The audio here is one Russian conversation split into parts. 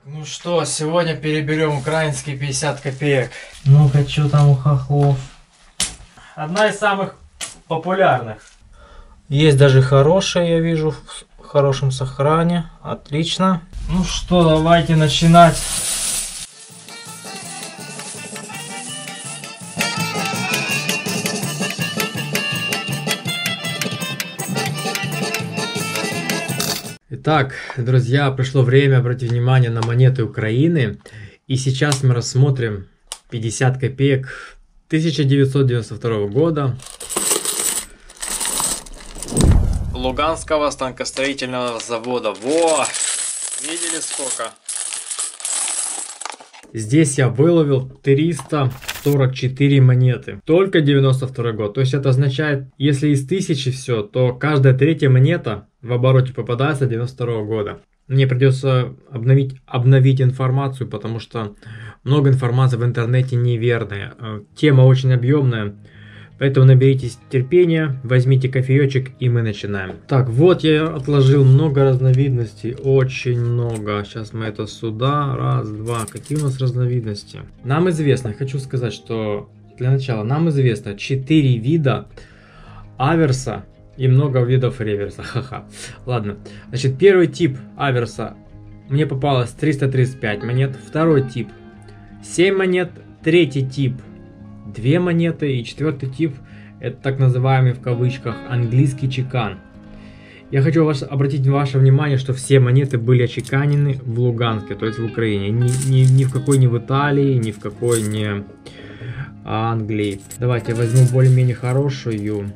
Ну что, сегодня переберем украинские 50 копеек. Ну-ка, что там у хохлов? Одна из самых популярных. Есть даже хорошая, я вижу, в хорошем сохране. Отлично. Ну что, давайте начинать. Итак, друзья, пришло время обратить внимание на монеты Украины. И сейчас мы рассмотрим 50 копеек 1992 года. Луганского станкостроительного завода. Во! Видели сколько? Здесь я выловил 344 монеты. Только 92 год. То есть это означает, если из 1000 все, то каждая третья монета в обороте попадается 92 года. Мне придется обновить информацию, потому что много информации в интернете неверная. Тема очень объемная. Поэтому наберитесь терпения, возьмите кофеечек и мы начинаем. Так, вот я отложил много разновидностей, очень много. Сейчас мы это сюда, раз, два. Какие у нас разновидности? Нам известно, хочу сказать, что для начала нам известно 4 вида аверса и много видов реверса. Ха-ха. Ладно, значит, первый тип аверса мне попалось 335 монет, второй тип 7 монет, третий тип 2 монеты и четвертый тип это так называемый в кавычках английский чекан. Я хочу обратить ваше внимание, что все монеты были очеканены в Луганске, то есть в Украине. Ни в какой не в Италии, ни в какой не Англии. Давайте я возьму более-менее хорошую,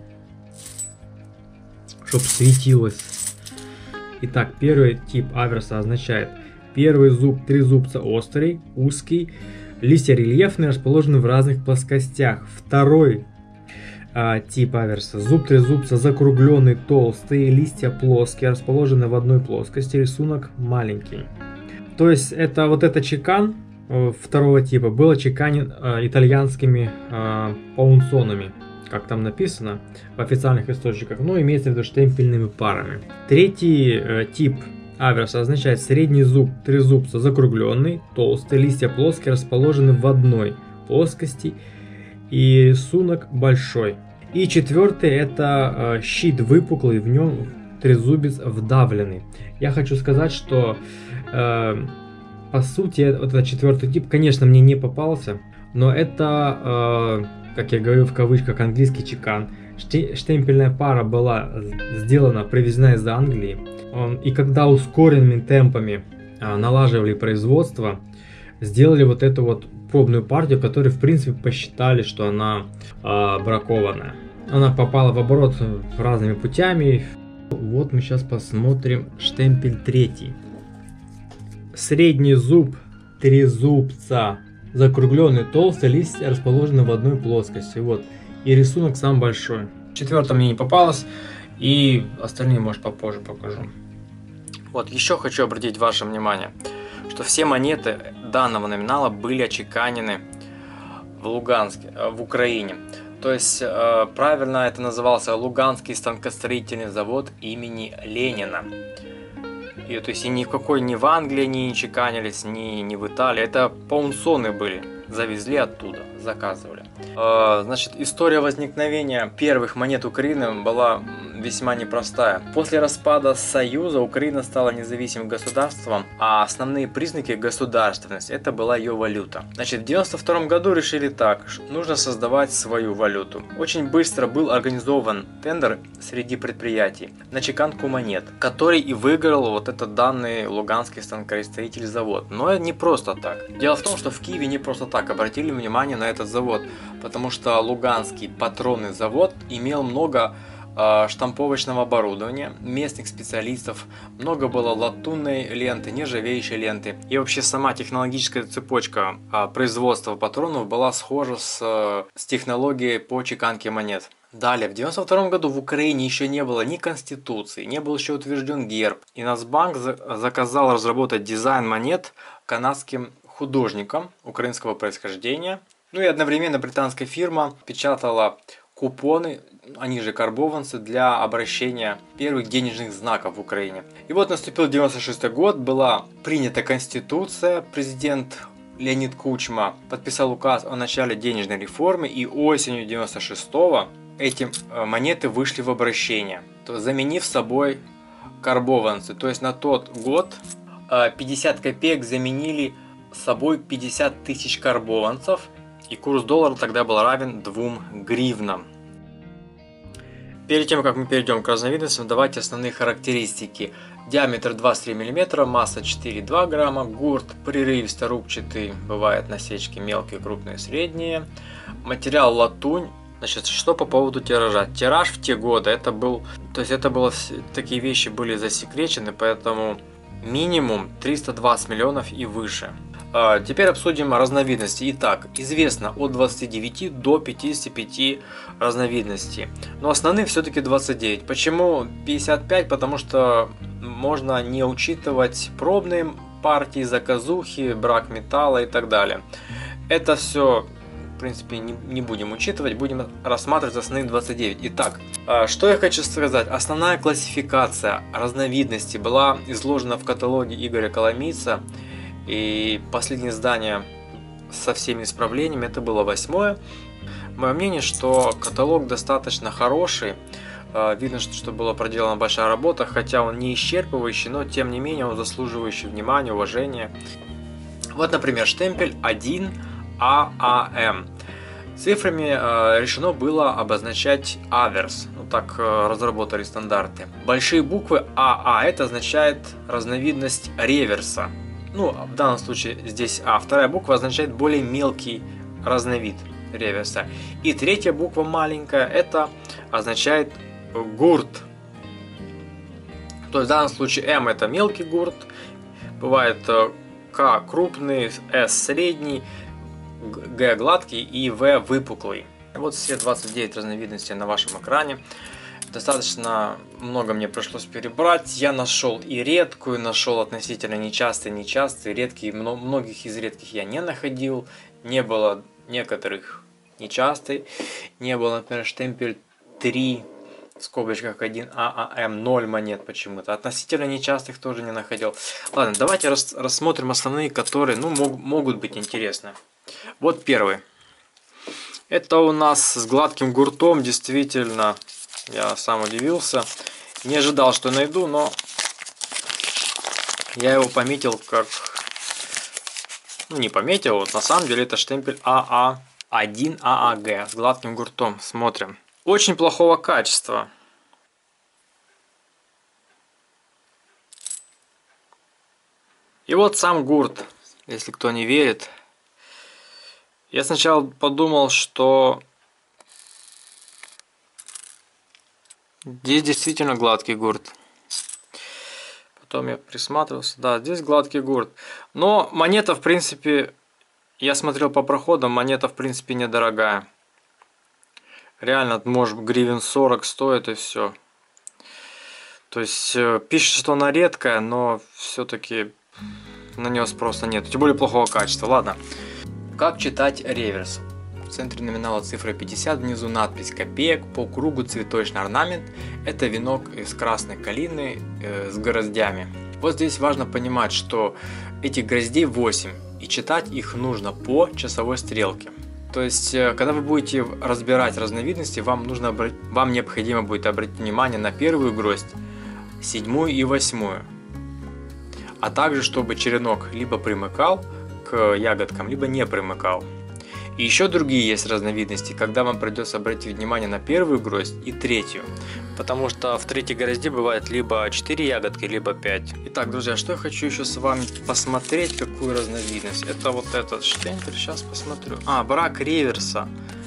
чтобы светилось. Итак, первый тип аверса означает первый зуб, трезубца острый, узкий. Листья рельефные, расположены в разных плоскостях. Второй тип аверса. Зуб трезубца закругленный, толстый. Листья плоские, расположены в одной плоскости. Рисунок маленький. То есть это вот это чекан второго типа был очеканен итальянскими паунсонами, как там написано в официальных источниках. Но имеется в виду штемпельными парами. Третий тип аверса означает средний зуб трезубца закругленный, толстый, листья плоские, расположены в одной плоскости и рисунок большой. И четвертый это щит выпуклый, в нем трезубец вдавленный. Я хочу сказать, что по сути вот этот четвертый тип, конечно, мне не попался, но это, как я говорю в кавычках, английский чекан. Штемпельная пара была сделана, привезена из Англии. И когда ускоренными темпами налаживали производство, сделали вот эту вот пробную партию, которую в принципе посчитали, что она бракованная. Она попала в оборот разными путями. Вот мы сейчас посмотрим штемпель третий. Средний зуб трезубца закругленный, толстый, листья расположены в одной плоскости. Вот. И рисунок сам большой. Четвертое мне не попалось. И остальные, может, попозже покажу. Вот, еще хочу обратить ваше внимание, что все монеты данного номинала были очеканены в Луганске, в Украине. То есть, правильно это назывался Луганский станкостроительный завод имени Ленина. И, то есть, и ни в какой, ни в Англии они не чеканились, ни в Италии. Это паунсоны были, завезли оттуда, заказывали. Значит, история возникновения первых монет Украины была весьма непростая. После распада Союза Украина стала независимым государством, а основные признаки государственности это была ее валюта. Значит, в 1992 году решили так, что нужно создавать свою валюту. Очень быстро был организован тендер среди предприятий на чеканку монет, который и выиграл вот этот данный Луганский станкостроительный завод. Но не просто так. Дело в том, что в Киеве не просто так обратили внимание на этот завод, потому что Луганский патронный завод имел много штамповочного оборудования, местных специалистов, много было латунной ленты, нержавеющей ленты. И вообще сама технологическая цепочка производства патронов была схожа с технологией по чеканке монет. Далее, в 1992 году в Украине еще не было ни конституции, не был еще утвержден герб. И Нацбанк заказал разработать дизайн монет канадским художникам украинского происхождения. Ну и одновременно британская фирма печатала купоны они же карбованцы, для обращения первых денежных знаков в Украине. И вот наступил 96 год, была принята Конституция, президент Леонид Кучма подписал указ о начале денежной реформы, и осенью 96-го эти монеты вышли в обращение, заменив собой карбованцы. То есть на тот год 50 копеек заменили собой 50 тысяч карбованцев, и курс доллара тогда был равен 2 гривнам. Перед тем, как мы перейдем к разновидностям, давайте основные характеристики. Диаметр 23 мм, масса 4,2 грамма, гурт прерывисто-рубчатый, бывают насечки мелкие, крупные, средние. Материал латунь. Значит, что по поводу тиража? Тираж в те годы, такие вещи были засекречены, поэтому минимум 320 миллионов и выше. Теперь обсудим разновидности. Итак, известно от 29 до 55 разновидностей. Но основные все-таки 29. Почему 55? Потому что можно не учитывать пробные партии, заказухи, брак металла и так далее. Это все, в принципе, не будем учитывать, будем рассматривать основные 29. Итак, что я хочу сказать. Основная классификация разновидностей была изложена в каталоге Игоря Коломийца. И последнее издание со всеми исправлениями, это было 8-е. Мое мнение, что каталог достаточно хороший. Видно, что была проделана большая работа, хотя он не исчерпывающий, но тем не менее он заслуживающий внимания, уважения. Вот, например, штемпель 1ААМ. Цифрами решено было обозначать аверс. Так разработали стандарты. Большие буквы АА, это означает разновидность реверса. В данном случае здесь А. Вторая буква означает более мелкий разновид реверса. И третья буква маленькая, это означает гурт. То есть в данном случае М это мелкий гурт, бывает К крупный, С средний, Г гладкий и В выпуклый. Вот все 29 разновидностей на вашем экране. Достаточно много мне пришлось перебрать. Я нашел и редкую, нашел относительно нечастые, редкие. Многих из редких я не находил. Не было некоторых нечастых. Не было, например, штемпель 3, в скобочках 1ААМ, 0 монет почему-то. Относительно нечастых тоже не находил. Ладно, давайте рассмотрим основные, которые могут быть интересны. Вот первый. Это у нас с гладким гуртом, действительно. Я сам удивился. Не ожидал, что найду, но я его пометил как... не пометил, вот на самом деле это штемпель АА1ААГ с гладким гуртом. Смотрим. Очень плохого качества. И вот сам гурт, если кто не верит. Я сначала подумал, что... здесь действительно гладкий гурт. Потом я присматривался. Да, здесь гладкий гурт. Но монета, в принципе, я смотрел по проходам, монета, в принципе, недорогая. Реально, может, гривен 40 стоит и все. То есть, пишет, что она редкая, но все-таки на нее спроса нет. Тем более плохого качества. Ладно. Как читать реверс? В центре номинала цифра 50, внизу надпись копеек, по кругу цветочный орнамент. Это венок из красной калины с гроздями. Вот здесь важно понимать, что этих гроздей 8, и читать их нужно по часовой стрелке. То есть, когда вы будете разбирать разновидности, вам необходимо будет обратить внимание на первую гроздь, 7 и 8. А также, чтобы черенок либо примыкал к ягодкам, либо не примыкал. И еще другие есть разновидности, когда вам придется обратить внимание на первую гроздь и третью. Потому что в третьей грозде бывает либо 4 ягодки, либо 5. Итак, друзья, что я хочу еще с вами посмотреть, какую разновидность. Это вот этот штемпель, сейчас посмотрю. Брак реверса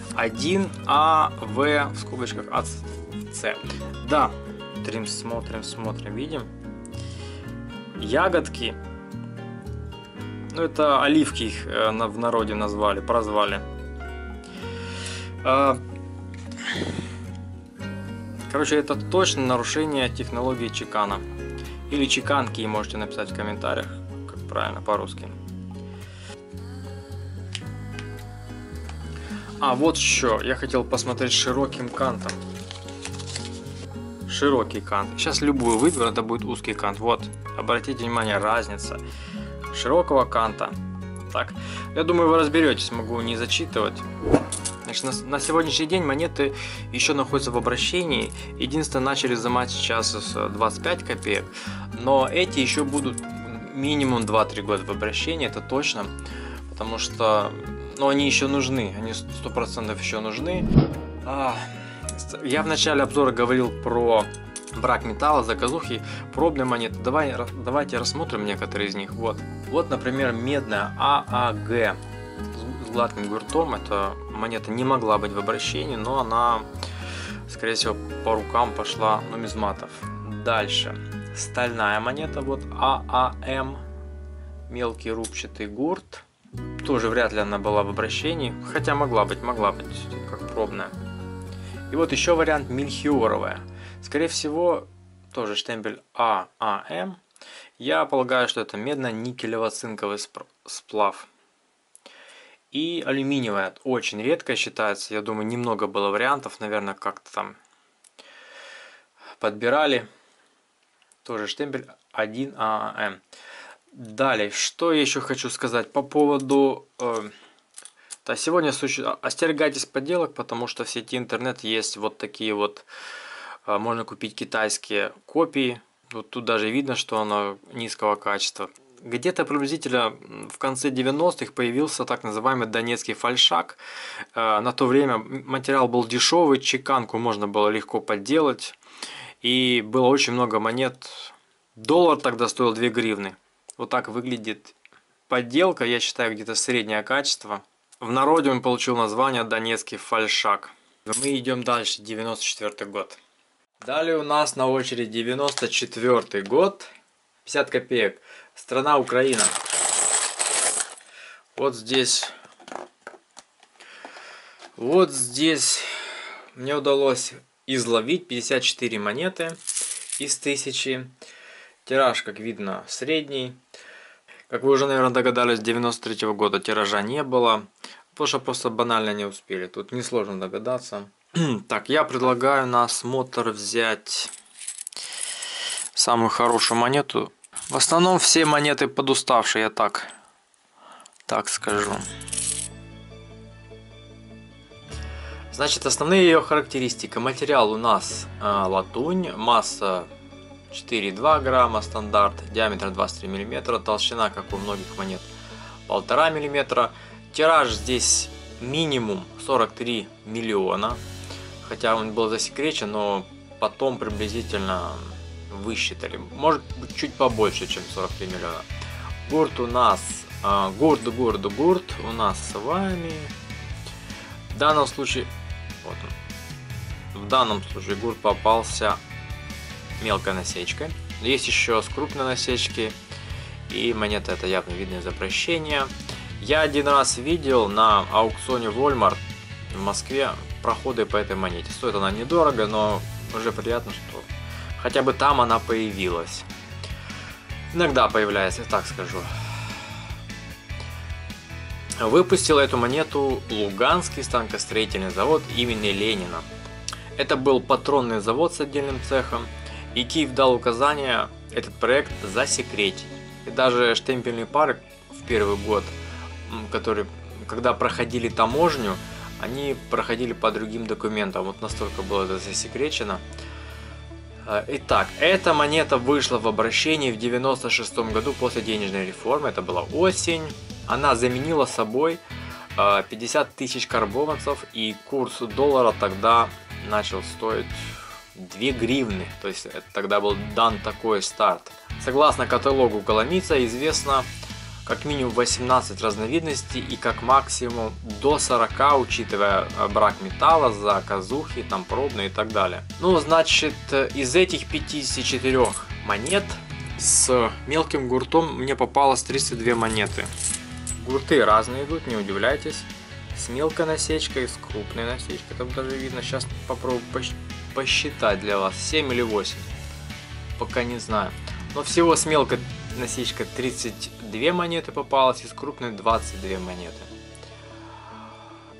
1АВ в скобочках АЦ. Да, смотрим, видим. Ягодки. Это оливки их в народе прозвали. Короче, это точно нарушение технологии чекана. Или чеканки, можете написать в комментариях, как правильно по-русски. Вот еще, я хотел посмотреть широким кантом. широкий кант. Сейчас любую выберу, это будет узкий кант. Вот, обратите внимание, разница широкого канта. Так, я думаю, вы разберетесь, могу не зачитывать. Значит, на сегодняшний день монеты еще находятся в обращении. Единственное, начали изымать сейчас с 25 копеек. Но эти еще будут минимум 2-3 года в обращении, это точно. Потому что, ну, они еще нужны, они 100% еще нужны. Я в начале обзора говорил про брак металла, заказухи, пробные монеты. Давайте рассмотрим некоторые из них. Вот, например, медная ААГ с гладким гуртом. Эта монета не могла быть в обращении, но она, скорее всего, по рукам пошла нумизматов. Дальше. Стальная монета, вот ААМ, мелкий рубчатый гурт. Тоже вряд ли она была в обращении, хотя могла быть, как пробная. И вот еще вариант мельхиоровая. Скорее всего, тоже штемпель ААМ. Я полагаю, что это медно-никелево-цинковый сплав. И алюминиевая, очень редко считается. Я думаю, немного было вариантов, наверное, как-то там подбирали. Тоже штемпель 1 ААМ. Далее, что я еще хочу сказать по поводу... Да, сегодня остерегайтесь подделок, потому что в сети интернет есть вот такие вот, можно купить китайские копии. Вот тут даже видно, что оно низкого качества. Где-то приблизительно в конце 90-х появился так называемый донецкий фальшак. На то время материал был дешевый, чеканку можно было легко подделать. И было очень много монет. Доллар тогда стоил 2 гривны. Вот так выглядит подделка, я считаю, где-то среднее качество. В народе он получил название донецкий фальшак. Мы идем дальше, 94 год. Далее у нас на очереди 94 год, 50 копеек. Страна Украина. Вот здесь мне удалось изловить 54 монеты из 1000. Тираж, как видно, средний. Как вы уже, наверное, догадались, 93 года тиража не было. Потому что просто банально не успели. Тут несложно догадаться. Так, я предлагаю на осмотр взять самую хорошую монету. В основном все монеты подуставшие, я так скажу. Значит, основные ее характеристики. Материал у нас латунь, масса 4,2 грамма стандарт, диаметр 23 мм, толщина, как у многих монет, 1,5 мм. Тираж здесь минимум 43 миллиона, хотя он был засекречен, но потом приблизительно высчитали. Может быть чуть побольше, чем 43 миллиона. Гурт у нас, гурт у нас с вами. В данном случае, вот он. В данном случае гурт попался мелкой насечкой. Есть еще с крупной насечки. И монета это явно видно из обращения. Я один раз видел на аукционе Walmart в Москве проходы по этой монете. Стоит она недорого, но уже приятно, что хотя бы там она появилась. Иногда появляется, так скажу. Выпустил эту монету Луганский станкостроительный завод имени Ленина. Это был патронный завод с отдельным цехом. И Киев дал указание этот проект засекретить. И даже штемпельные пары в первый год, которые, когда проходили таможню, они проходили по другим документам. Вот настолько было это засекречено. Итак, эта монета вышла в обращение в 96 году после денежной реформы. Это была осень. Она заменила собой 50 тысяч карбованцев. И курс доллара тогда начал стоить 2 гривны. То есть тогда был дан такой старт. Согласно каталогу Коломийца известно как минимум 18 разновидностей и как максимум до 40, учитывая брак металла, заказухи, там пробные и так далее. Ну, значит, из этих 54 монет с мелким гуртом мне попалось 32 монеты. Гурты разные идут, не удивляйтесь. С мелкой насечкой, с крупной насечкой, там даже видно. Сейчас попробую посчитать для вас, 7 или 8. Пока не знаю. Но всего с мелкой насечкой 32 монеты попалось, и с крупной 22 монеты.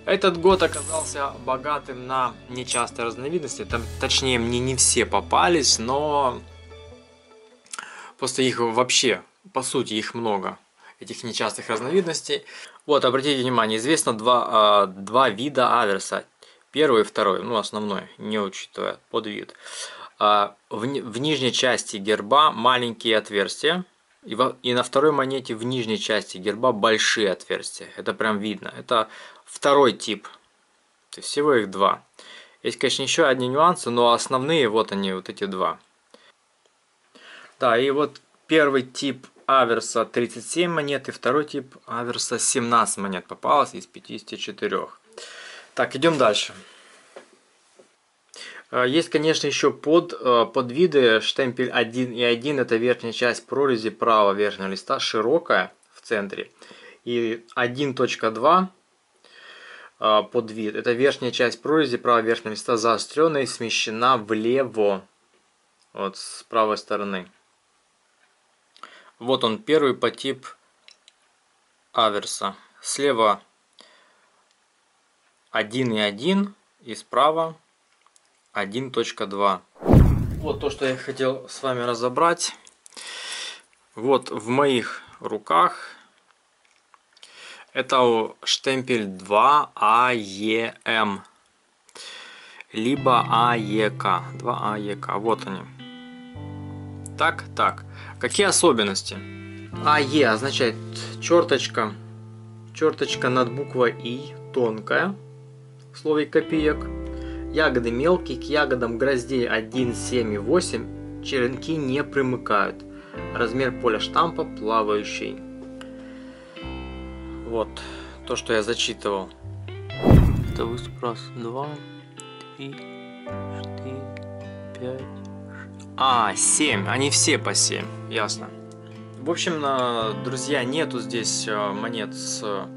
Этот год оказался богатым на нечастые разновидности, там, точнее, мне не все попались, но просто их вообще, по сути, их много, этих нечастых разновидностей. Вот, обратите внимание, известно два вида аверса, первый и второй, ну, основной, не учитывая подвид. В нижней части герба маленькие отверстия, и на второй монете в нижней части герба большие отверстия. Это прям видно. Это второй тип. То есть всего их два. Есть, конечно, еще одни нюансы, но основные вот они, вот эти два. Да, и вот первый тип аверса 37 монет, и второй тип аверса 17 монет попалось из 54. Так, идем дальше. Есть, конечно, еще подвиды. Штемпель 1.1 это верхняя часть прорези правого верхнего листа, широкая в центре. И 1.2 подвид это верхняя часть прорези правого верхнего листа заостренная и смещена влево, вот с правой стороны. Вот он, первый подтип аверса. Слева 1.1 и справа 1.2. Вот то, что я хотел с вами разобрать. Вот в моих руках это штемпель 2АЕМ либо АЕК. 2АЕК. Вот они. Так. Какие особенности? АЕ означает черточка над буквой И, тонкая, в слове копеек. Ягоды мелкие, к ягодам гроздей 1, 7 и 8 черенки не примыкают. Размер поля штампа плавающий. Вот то, что я зачитывал. Это выступ раз, 2, 3, 4, 5. 7. Они все по 7. Ясно. В общем, друзья, нету здесь монет с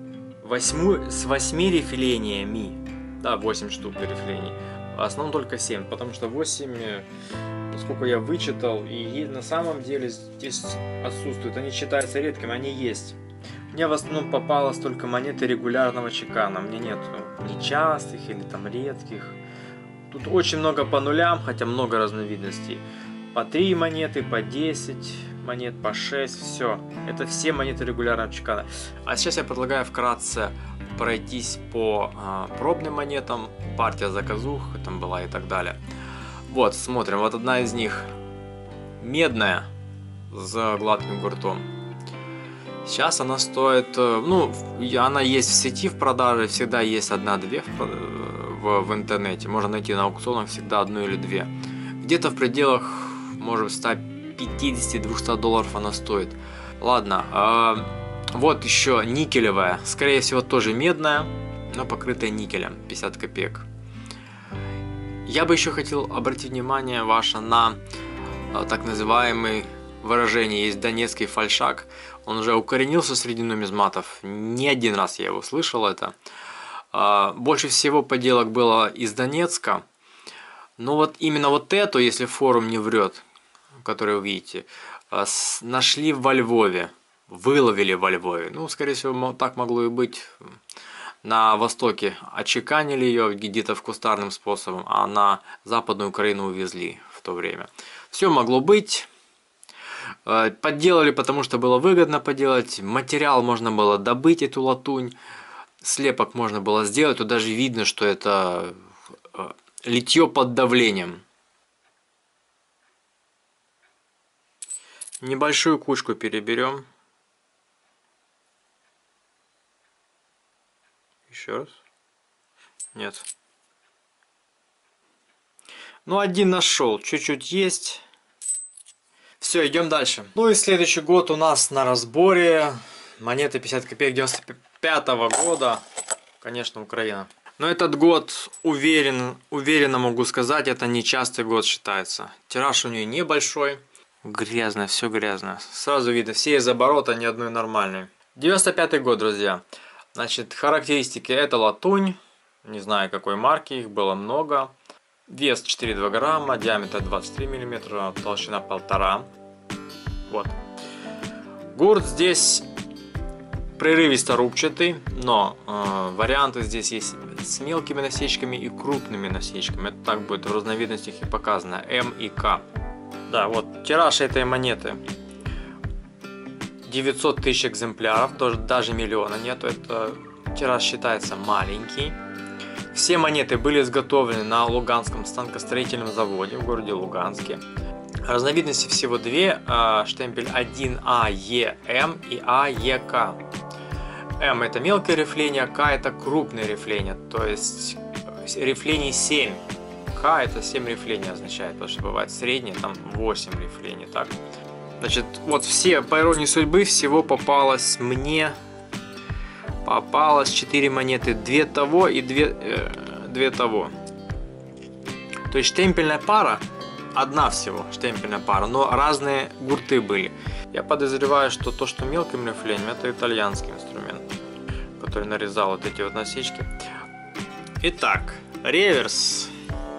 8 рифлениями. Да, 8 штук рифлений. В основном только 7, потому что 8, насколько я вычитал, и на самом деле здесь отсутствуют. Они считаются редкими, они есть. Мне в основном попалось только монеты регулярного чекана. Мне нет нечастых или там редких. Тут очень много по нулям, хотя много разновидностей. По 3 монеты, по 10 монет, по 6, все. Это все монеты регулярного чекана. А сейчас я предлагаю вкратце пройтись по пробным монетам. Партия заказух там была и так далее. Вот, смотрим. Вот одна из них медная с гладким гуртом. Сейчас она стоит, ну, она есть в сети в продаже, всегда есть 1-2 в интернете. Можно найти на аукционах всегда 1 или 2. Где-то в пределах, может, 150-200 долларов она стоит. Ладно, вот еще никелевая, скорее всего тоже медная, но покрытая никелем, 50 копеек. Я бы еще хотел обратить внимание ваше на так называемый выражение, есть донецкий фальшак. Он уже укоренился среди нумизматов, не один раз я его слышал это. Больше всего поделок было из Донецка. Но вот именно вот эту, если форум не врет, который вы видите, нашли во Львове, выловили во Львове. Ну, скорее всего, так могло и быть. На востоке отчеканили ее где-то в кустарным способом, а на Западную Украину увезли в то время. Все могло быть. Подделали, потому что было выгодно поделать. Материал можно было добыть, эту латунь. Слепок можно было сделать. Тут даже видно, что это литье под давлением. Небольшую кучку переберем. Еще раз. Нет. Ну, один нашел. Чуть-чуть есть. Все, идем дальше. Ну и следующий год у нас на разборе. Монеты 50 копеек 95-го года. Конечно, Украина. Но этот год, уверенно могу сказать, это нечастый год считается. Тираж у нее небольшой. Грязно, все грязно. Сразу видно, все из оборота, ни одной нормальной. 95-й год, друзья. Значит, характеристики. Это латунь. Не знаю, какой марки, их было много. Вес 4,2 грамма, диаметр 23 мм, толщина 1,5. Вот. Гурт здесь прерывисто рубчатый, но варианты здесь есть с мелкими насечками и крупными насечками. Это так будет в разновидностях и показано, М и К. Да, вот тираж этой монеты 900 тысяч экземпляров, даже миллиона нету, это тираж считается маленький. Все монеты были изготовлены на Луганском станкостроительном заводе в городе Луганске. Разновидностей всего две, штемпель 1АЕМ и АЕК. М это мелкое рифление, К это крупное рифление, то есть рифлений 7. К это 7 рифлений означает, потому что бывает среднее, там 8 рифлений, так. Значит, вот все, по иронии судьбы, всего попалось мне 4 монеты, 2 того и 2 того. То есть штемпельная пара, одна всего штемпельная пара, но разные гурты были. Я подозреваю, что то, что мелким рифлением, это итальянский инструмент, который нарезал вот эти вот насечки. Итак, реверс.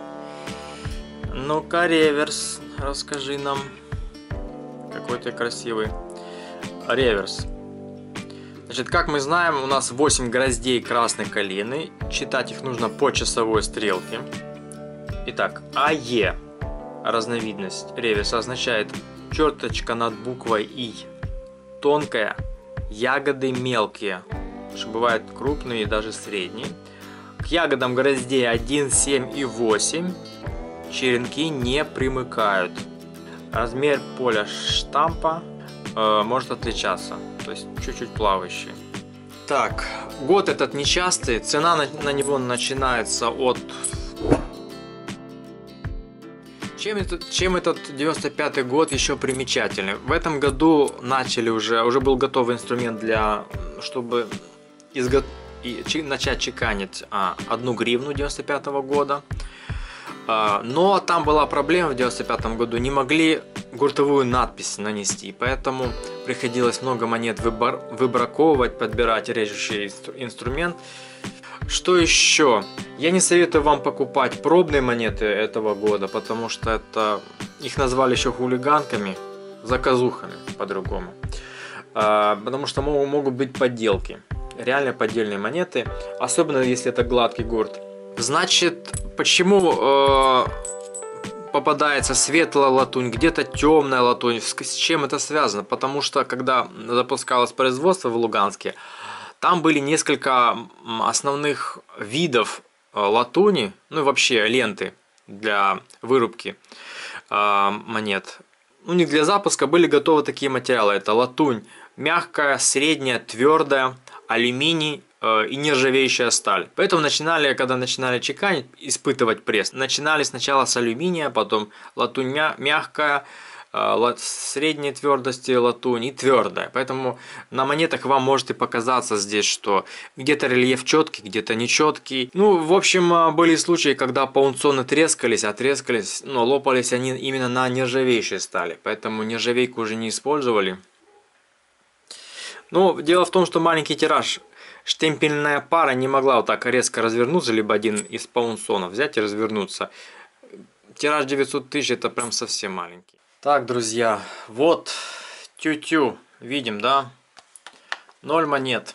Ну-ка, реверс, расскажи нам. Какой ты красивый. Реверс. Значит, как мы знаем, у нас 8 гроздей красной калины. Читать их нужно по часовой стрелке. Итак, АЕ, разновидность реверса, означает черточка над буквой И. Тонкая, ягоды мелкие, что бывают крупные и даже средние. К ягодам гроздей 1, 7 и 8 черенки не примыкают. Размер поля штампа может отличаться, то есть чуть-чуть плавающий. Так, год этот нечастый, цена на него начинается от... Чем этот 95-й год еще примечательный? В этом году начали уже был готовый инструмент чтобы начать чеканить 1 гривну 95-го года. Но там была проблема в 95 году, не могли гуртовую надпись нанести, поэтому приходилось много монет выбраковывать, подбирать режущий инструмент. Что еще? Я не советую вам покупать пробные монеты этого года, потому что их назвали еще хулиганками, заказухами по-другому. Потому что могут быть подделки, реально поддельные монеты, особенно если это гладкий гурт. Значит, почему попадается светлая латунь, где-то темная латунь, с чем это связано? Потому что, когда запускалось производство в Луганске, там были несколько основных видов латуни, ну и вообще ленты для вырубки монет. У них для запуска были готовы такие материалы. Это латунь мягкая, средняя, твердая, алюминий и нержавеющая сталь. Поэтому когда начинали чеканить, испытывать пресс, начинали сначала с алюминия, потом латунь мягкая, средней твердости латунь и твердая. Поэтому на монетах вам может и показаться здесь, что где-то рельеф четкий, где-то нечеткий. Ну, в общем, были случаи, когда паунционы трескались, но лопались они именно на нержавеющей стали. Поэтому нержавейку уже не использовали. Ну, дело в том, что маленький тираж, штемпельная пара не могла вот так резко развернуться, либо один из паунсонов взять и развернуться. Тираж 900 тысяч это прям совсем маленький. Так, друзья, вот тю-тю, видим, да? 0 монет.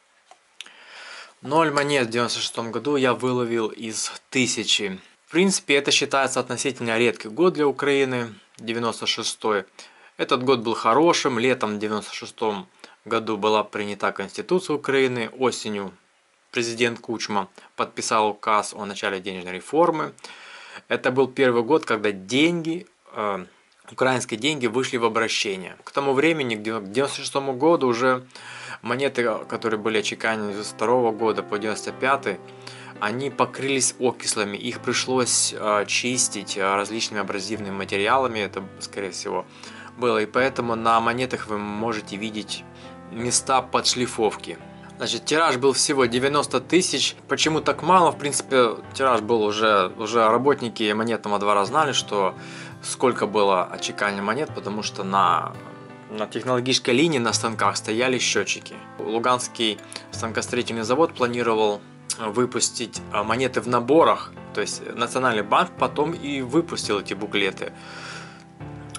0 монет в 96 году я выловил из 1000. В принципе, это считается относительно редкий год для Украины, 96-й. Этот год был хорошим, летом в 96-м году была принята Конституция Украины, осенью президент Кучма подписал указ о начале денежной реформы. Это был первый год, когда украинские деньги вышли в обращение. К тому времени, к 96 году, уже монеты, которые были отчеканены с 2 года по 95, они покрылись окислами. Их пришлось чистить различными абразивными материалами. Это, скорее всего, было. И поэтому на монетах вы можете видеть места подшлифовки. Значит, тираж был всего 90 тысяч. Почему так мало? В принципе, тираж был уже работники монетного двора знали, что сколько было отчеканено монет, потому что на технологической линии на станках стояли счетчики. Луганский станкостроительный завод планировал выпустить монеты в наборах, то есть Национальный банк потом и выпустил эти буклеты.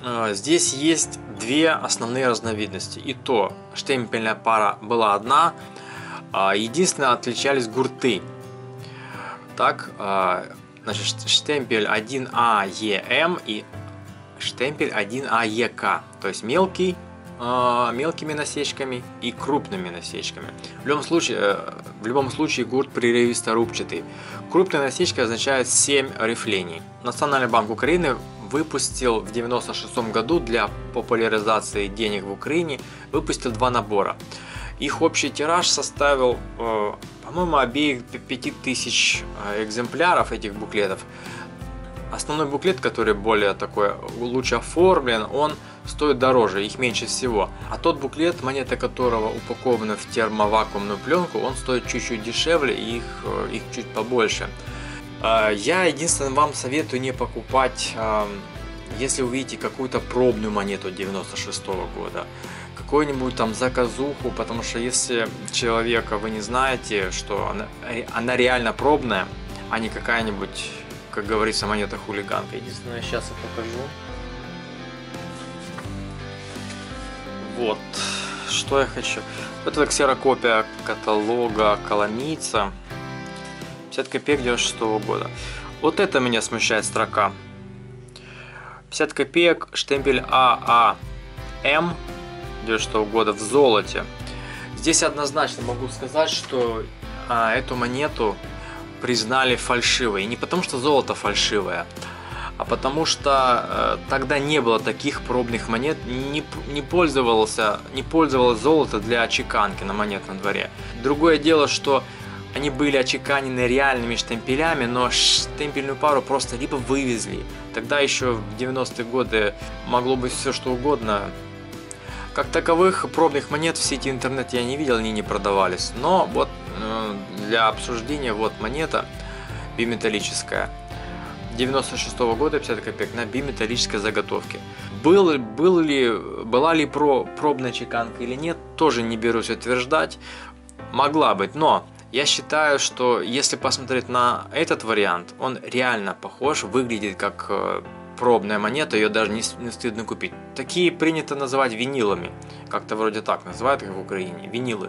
Здесь есть две основные разновидности. И то штемпельная пара была одна, единственное отличались гурты. Так, значит, штемпель 1АЕМ и штемпель 1АЕК, то есть мелкий, мелкими насечками и крупными насечками. В любом случае гурт прерывисто-рубчатый. Крупная насечка означает 7 рифлений. Национальный банк Украины выпустил в 1996 году для популяризации денег в Украине выпустил 2 набора. Их общий тираж составил, по-моему, обеих 5000 экземпляров этих буклетов. Основной буклет, который более такой лучше оформлен, он стоит дороже, их меньше всего. А тот буклет, монета которого упакована в термовакуумную пленку, он стоит чуть-чуть дешевле и их чуть побольше. Я единственное вам советую не покупать, если увидите какую-то пробную монету 96 года, какую-нибудь там заказуху, потому что если человека вы не знаете, что она реально пробная, а не какая-нибудь, как говорится, монета-хулиганка. Единственное, сейчас я покажу. Вот, что я хочу. Вот это ксерокопия каталога Коломийца. 50 копеек 96 года. Вот это меня смущает строка. 50 копеек, штемпель ААМ 96 года в золоте. Здесь однозначно могу сказать, что эту монету признали фальшивой. Не потому что золото фальшивое, а потому что тогда не было таких пробных монет, не пользовалось золото для чеканки на монетном дворе. Другое дело, что они были очеканены реальными штемпелями, но штемпельную пару просто либо вывезли. Тогда еще в 90-е годы могло быть все что угодно. Как таковых пробных монет в сети интернет я не видел, они не продавались. Но вот для обсуждения вот монета биметаллическая. 96 года 50 копеек на биметаллической заготовке. Была ли пробная чеканка или нет, тоже не берусь утверждать. Могла быть, но я считаю, что если посмотреть на этот вариант, он реально похож, выглядит как пробная монета, ее даже не стыдно купить. Такие принято называть винилами, как-то вроде так называют их в Украине, винилы.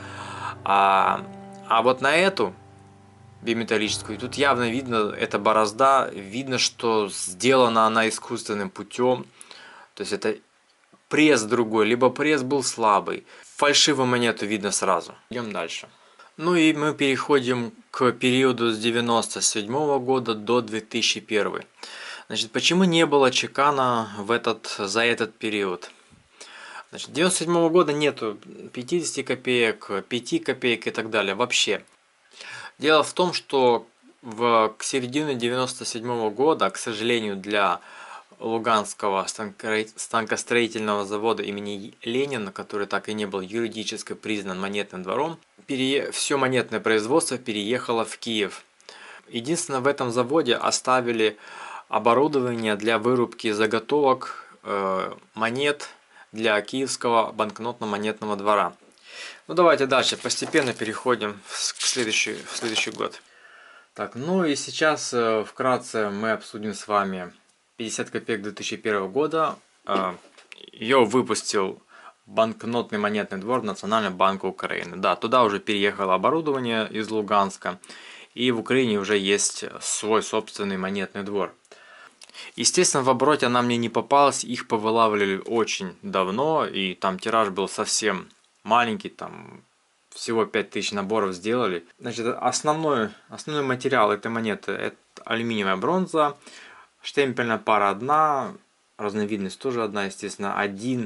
А вот на эту биметаллическую, тут явно видно, это борозда, видно, что сделана она искусственным путем, то есть это пресс другой, либо пресс был слабый. Фальшивую монету видно сразу. Идем дальше. Ну и мы переходим к периоду с 97 года до 2001. Значит, почему не было чекана за этот период? Значит, 97 года нету 50 копеек, 5 копеек и так далее вообще. Дело в том, что к середине 97 года, к сожалению, для Луганского станкостроительного завода имени Ленина, который так и не был юридически признан монетным двором, все монетное производство переехало в Киев. Единственное, в этом заводе оставили оборудование для вырубки заготовок монет для Киевского банкнотно-монетного двора. Ну давайте дальше, постепенно переходим в следующий год. Так, ну и сейчас вкратце мы обсудим с вами 50 копеек 2001 года. Ее выпустил банкнотный монетный двор Национального банка Украины. Да, туда уже переехало оборудование из Луганска. И в Украине уже есть свой собственный монетный двор. Естественно, в обороте она мне не попалась. Их повылавливали очень давно. И там тираж был совсем маленький. Там всего 5000 наборов сделали. Значит, основной материал этой монеты — это алюминиевая бронза. Штемпельная пара одна. Разновидность тоже одна, естественно.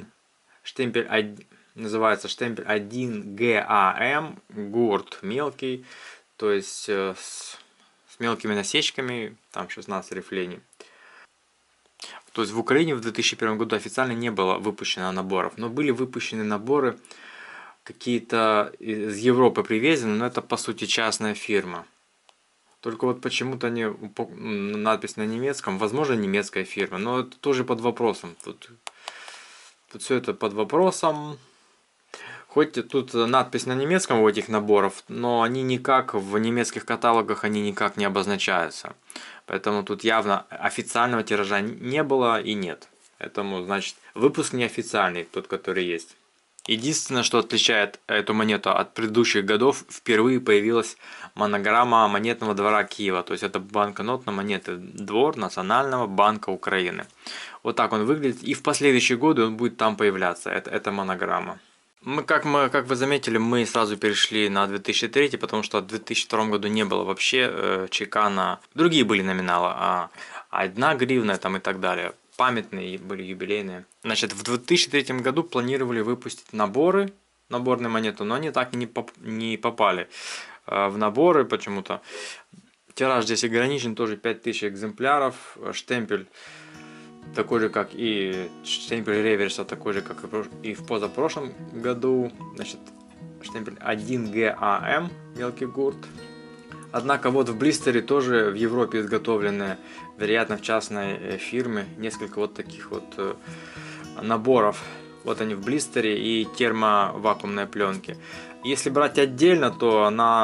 Называется штемпель 1ГАМ, гурт мелкий, то есть с мелкими насечками, там 16 рифлений. То есть в Украине в 2001 году официально не было выпущено наборов, но были выпущены наборы какие-то из Европы привезены, но это по сути частная фирма. Только вот почему-то надпись на немецком, возможно, немецкая фирма, но это тоже под вопросом. Тут все это под вопросом. Хоть тут надпись на немецком у этих наборов, но они никак в немецких каталогах никак не обозначаются. Поэтому тут явно официального тиража не было и нет. Поэтому, значит, выпуск неофициальный, тот, который есть. Единственное, что отличает эту монету от предыдущих годов, впервые появилась монограмма монетного двора Киева. То есть это банкнот на монеты двор Национального банка Украины. Вот так он выглядит. И в последующие годы он будет там появляться. Это монограмма. Как вы заметили, мы сразу перешли на 2003, потому что в 2002 году не было вообще чекана. Другие были номиналы, а 1 гривна там и так далее. Памятные были, юбилейные. Значит, в 2003 году планировали выпустить наборные монеты, но они так и не попали в наборы почему-то. Тираж здесь ограничен, тоже 5000 экземпляров. Штемпель такой же, как и штемпель реверса, такой же, как и в позапрошлом году. Значит, штемпель 1GAM, мелкий гурт. Однако вот в блистере тоже в Европе изготовлены, вероятно, в частной фирме, несколько вот таких вот наборов. Вот они в блистере и термовакуумной пленке. Если брать отдельно, то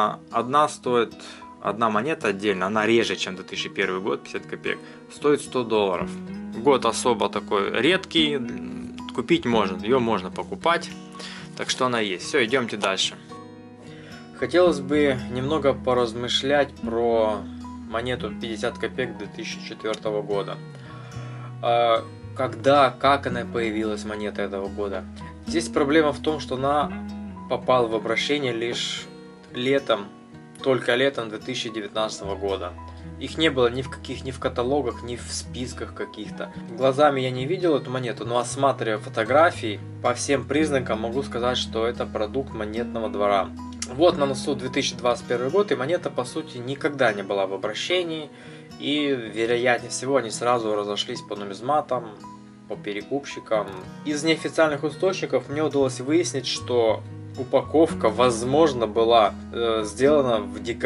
одна монета отдельно, она реже, чем 2001 год, 50 копеек, стоит $100. Год особо такой редкий, купить можно, ее можно покупать, так что она есть. Все, идемте дальше. Хотелось бы немного поразмышлять про монету 50 копеек 2004 года. Как она появилась, монета этого года? Здесь проблема в том, что она попала в обращение лишь только летом 2019 года. Их не было ни в каталогах, ни в списках каких-то. Глазами я не видел эту монету, но осматривая фотографии, по всем признакам могу сказать, что это продукт монетного двора. Вот на носу 2021 год, и монета по сути никогда не была в обращении, и вероятнее всего они сразу разошлись по нумизматам, по перекупщикам. Из неофициальных источников мне удалось выяснить, что упаковка, возможно, была сделана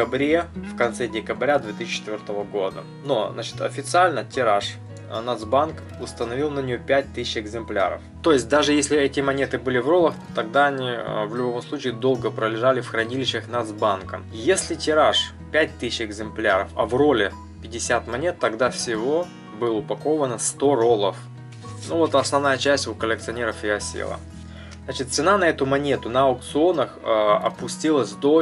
в конце декабря 2004 года. Но, значит, официально тираж Нацбанк установил на нее 5000 экземпляров. То есть, даже если эти монеты были в роллах, тогда они в любом случае долго пролежали в хранилищах Нацбанка. Если тираж 5000 экземпляров, а в ролле 50 монет, тогда всего было упаковано 100 роллов. Ну вот основная часть у коллекционеров и осела. Значит, цена на эту монету на аукционах опустилась до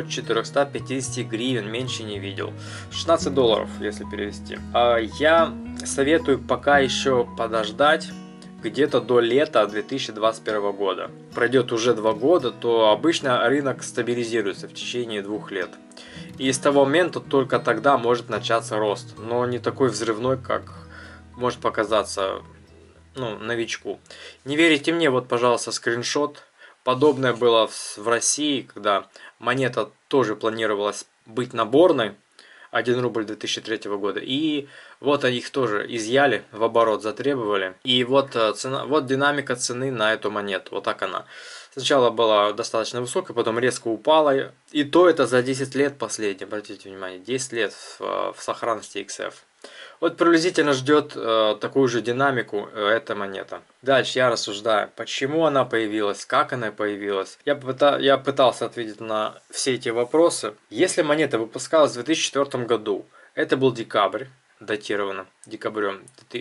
450 гривен, меньше не видел. $16, если перевести. Я советую пока еще подождать где-то до лета 2021 года. Пройдет уже 2 года, то обычно рынок стабилизируется в течение 2 лет. И с того момента только тогда может начаться рост, но не такой взрывной, как может показаться новичку. Не верите мне, вот, пожалуйста, скриншот. Подобное было в России, когда монета тоже планировалась быть наборной, 1 рубль 2003 года. И вот они их тоже изъяли, в оборот затребовали. И вот динамика цены на эту монету. Вот так она. Сначала была достаточно высокая, потом резко упала. И то это за 10 лет последнее, обратите внимание, 10 лет в сохранности XF. Вот приблизительно ждет такую же динамику эта монета. Дальше я рассуждаю, почему она появилась, как она появилась. Я пытался ответить на все эти вопросы. Если монета выпускалась в 2004 году, это был декабрь, датировано декабрем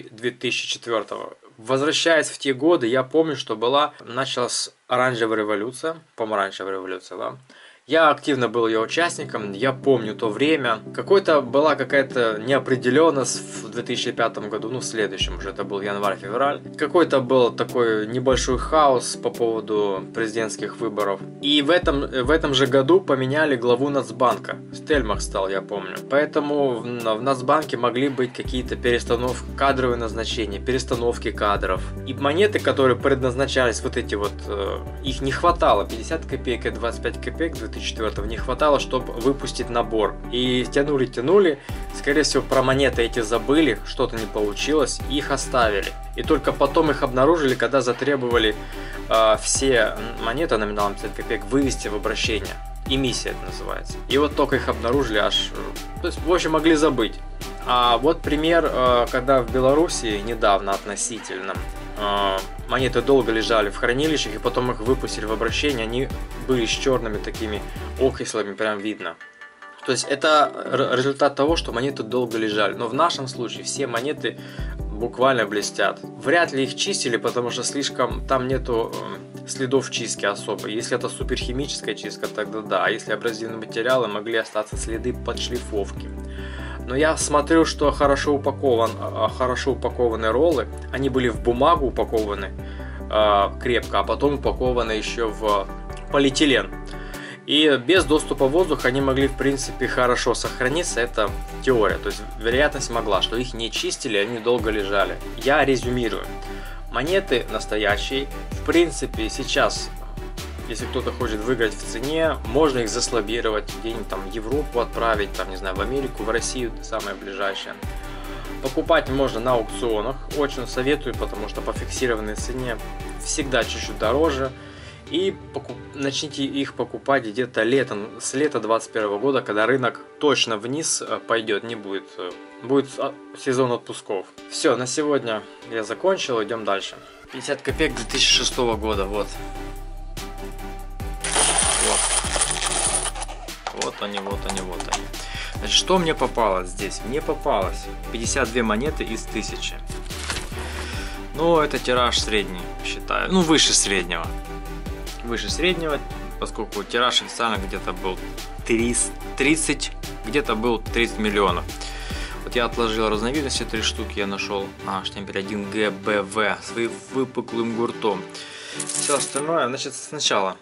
2004. Возвращаясь в те годы, я помню, что началась оранжевая революция, помаранчевая революция, да? Я активно был ее участником, я помню то время. Была какая-то неопределенность в 2005 году, в следующем уже, это был январь-февраль. Какой-то был такой небольшой хаос по поводу президентских выборов. И в этом же году поменяли главу Нацбанка. Стельмах стал, я помню. Поэтому в Нацбанке могли быть какие-то кадровые назначения, перестановки кадров. И монеты, которые предназначались их не хватало, 50 копеек и 25 копеек 2004 не хватало, чтобы выпустить набор. И тянули. Скорее всего, про монеты эти забыли, что-то не получилось, и их оставили. И только потом их обнаружили, когда затребовали все монеты номиналом 50 копеек вывести в обращение. Эмиссия это называется. И вот только их обнаружили То есть, в общем, могли забыть. А вот пример, когда в Беларуси недавно относительно монеты долго лежали в хранилищах, и потом их выпустили в обращение, они были с черными такими окислами, прям видно. То есть это результат того, что монеты долго лежали. Но в нашем случае все монеты буквально блестят. Вряд ли их чистили, потому что слишком там нету следов чистки особо. Если это суперхимическая чистка, тогда да. А если абразивные материалы, могли остаться следы подшлифовки. Но я смотрю, что хорошо упакованные роллы, они были в бумагу упакованы крепко, а потом упакованы еще в полиэтилен. И без доступа воздуха они могли, в принципе, хорошо сохраниться. Это теория. То есть вероятность могла, что их не чистили, они долго лежали. Я резюмирую. Монеты настоящие. В принципе, сейчас, если кто-то хочет выиграть в цене, можно их заслабировать, где-нибудь там в Европу отправить, там, не знаю, в Америку, в Россию, самое ближайшее. Покупать можно на аукционах. Очень советую, потому что по фиксированной цене всегда чуть-чуть дороже. И начните их покупать где-то летом, с лета 2021 года, когда рынок точно вниз пойдет, не будет, будет сезон отпусков. Все, на сегодня я закончил, идем дальше. 50 копеек 2006 года, вот. Вот они. Значит, что мне попалось здесь? Мне попалось 52 монеты из 1000. Ну, это тираж средний, считаю, ну, выше среднего, поскольку тираж официально где-то был 30, где-то был 30 миллионов. Вот я отложил разновидности, 3 штуки я нашел. Штемпель 1 ГБВ с выпуклым гуртом. Все остальное, значит, сначала.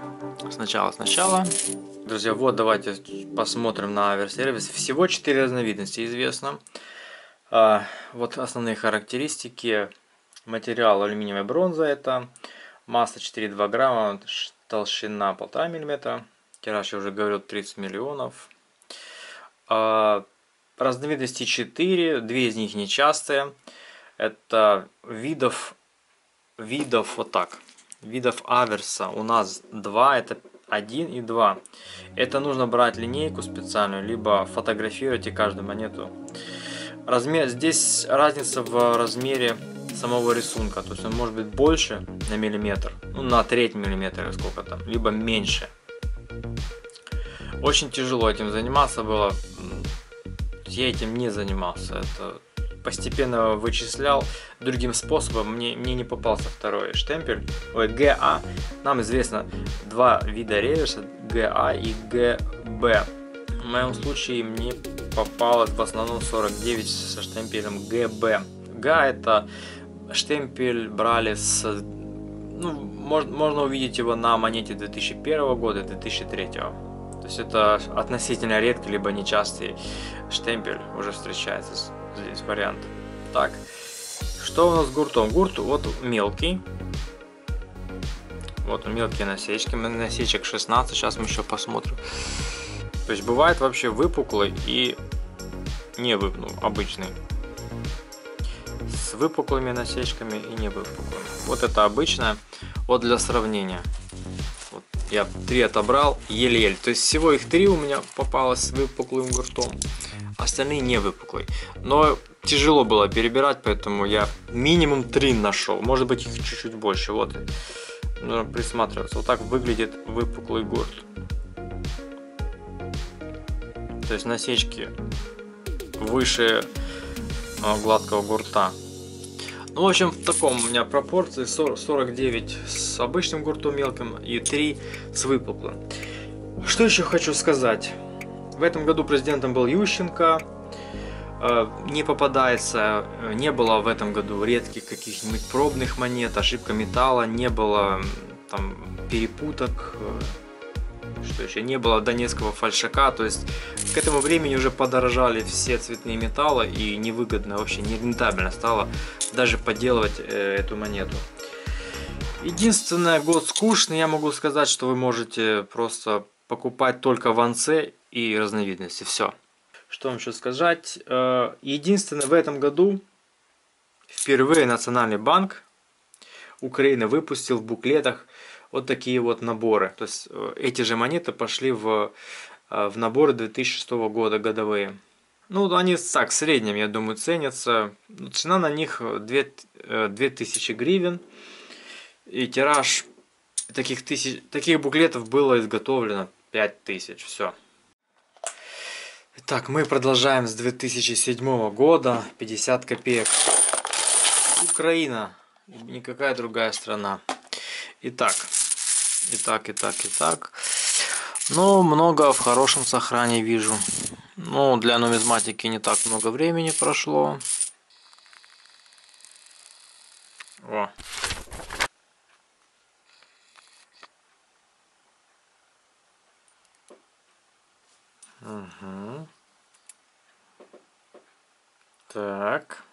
Друзья, вот давайте посмотрим на аверсервис. Всего 4 разновидности известно. Вот основные характеристики. Материал алюминиевая бронза, это масса 4,2 грамма, толщина 1,5 мм, тираж, я уже говорил, 30 миллионов. Разновидности 4, 2 из них нечастые. Это видов вот так. Видов аверса у нас 2, это 1 и 2. Это нужно брать линейку специальную, либо фотографировать и каждую монету. Размер, здесь разница в размере самого рисунка, то есть он может быть больше на миллиметр, ну на треть миллиметра, сколько там, либо меньше. Очень тяжело этим заниматься было, я этим не занимался, это постепенно вычислял другим способом. Мне не попался второй штемпель, ГА. Нам известно 2 вида реверса, ГА и ГБ. В моем случае мне попалось в основном 49 со штемпелем ГБ. ГА это штемпель брали с, ну, можно увидеть его на монете 2001 года и 2003. То есть это относительно редкий либо нечастый штемпель, уже встречается здесь вариант. Так, что у нас с гуртом? Гурт вот мелкий. Вот он, мелкие насечки, насечек 16, сейчас мы еще посмотрим. То есть бывает вообще выпуклый и не обычный. С выпуклыми насечками и не выпуклыми. Вот это обычное. Вот для сравнения. Вот я 3 отобрал, еле-еле. То есть всего их 3 у меня попалось с выпуклым гуртом. Остальные не выпуклые. Но тяжело было перебирать, поэтому я минимум 3 нашел. Может быть их чуть-чуть больше. Вот. Нужно присматриваться. Вот так выглядит выпуклый гурт. То есть насечки выше гладкого гурта. Ну, в общем, в таком у меня пропорции 49 с обычным гуртом мелким и 3 с выпуклым. Что еще хочу сказать? В этом году президентом был Ющенко. Не попадается, не было в этом году редких каких-нибудь пробных монет, ошибка металла, не было там перепуток. Что еще? Не было донецкого фальшака, то есть к этому времени уже подорожали все цветные металлы и невыгодно, вообще нерентабельно стало даже подделывать эту монету. Единственное, год скучный, я могу сказать, что вы можете просто покупать только ванце и разновидности, все. Что вам еще сказать? Единственное, в этом году впервые Национальный банк Украины выпустил в буклетах вот такие вот наборы. То есть эти же монеты пошли в наборы 2006 года годовые. Ну, они так, в среднем, я думаю, ценятся. Цена на них 2000 гривен. И тираж таких буклетов было изготовлено 5000. Все. Итак, мы продолжаем с 2007 года. 50 копеек. Украина, никакая другая страна. Итак. Ну, много в хорошем сохране вижу. Ну, для нумизматики не так много времени прошло. О. Угу. Так.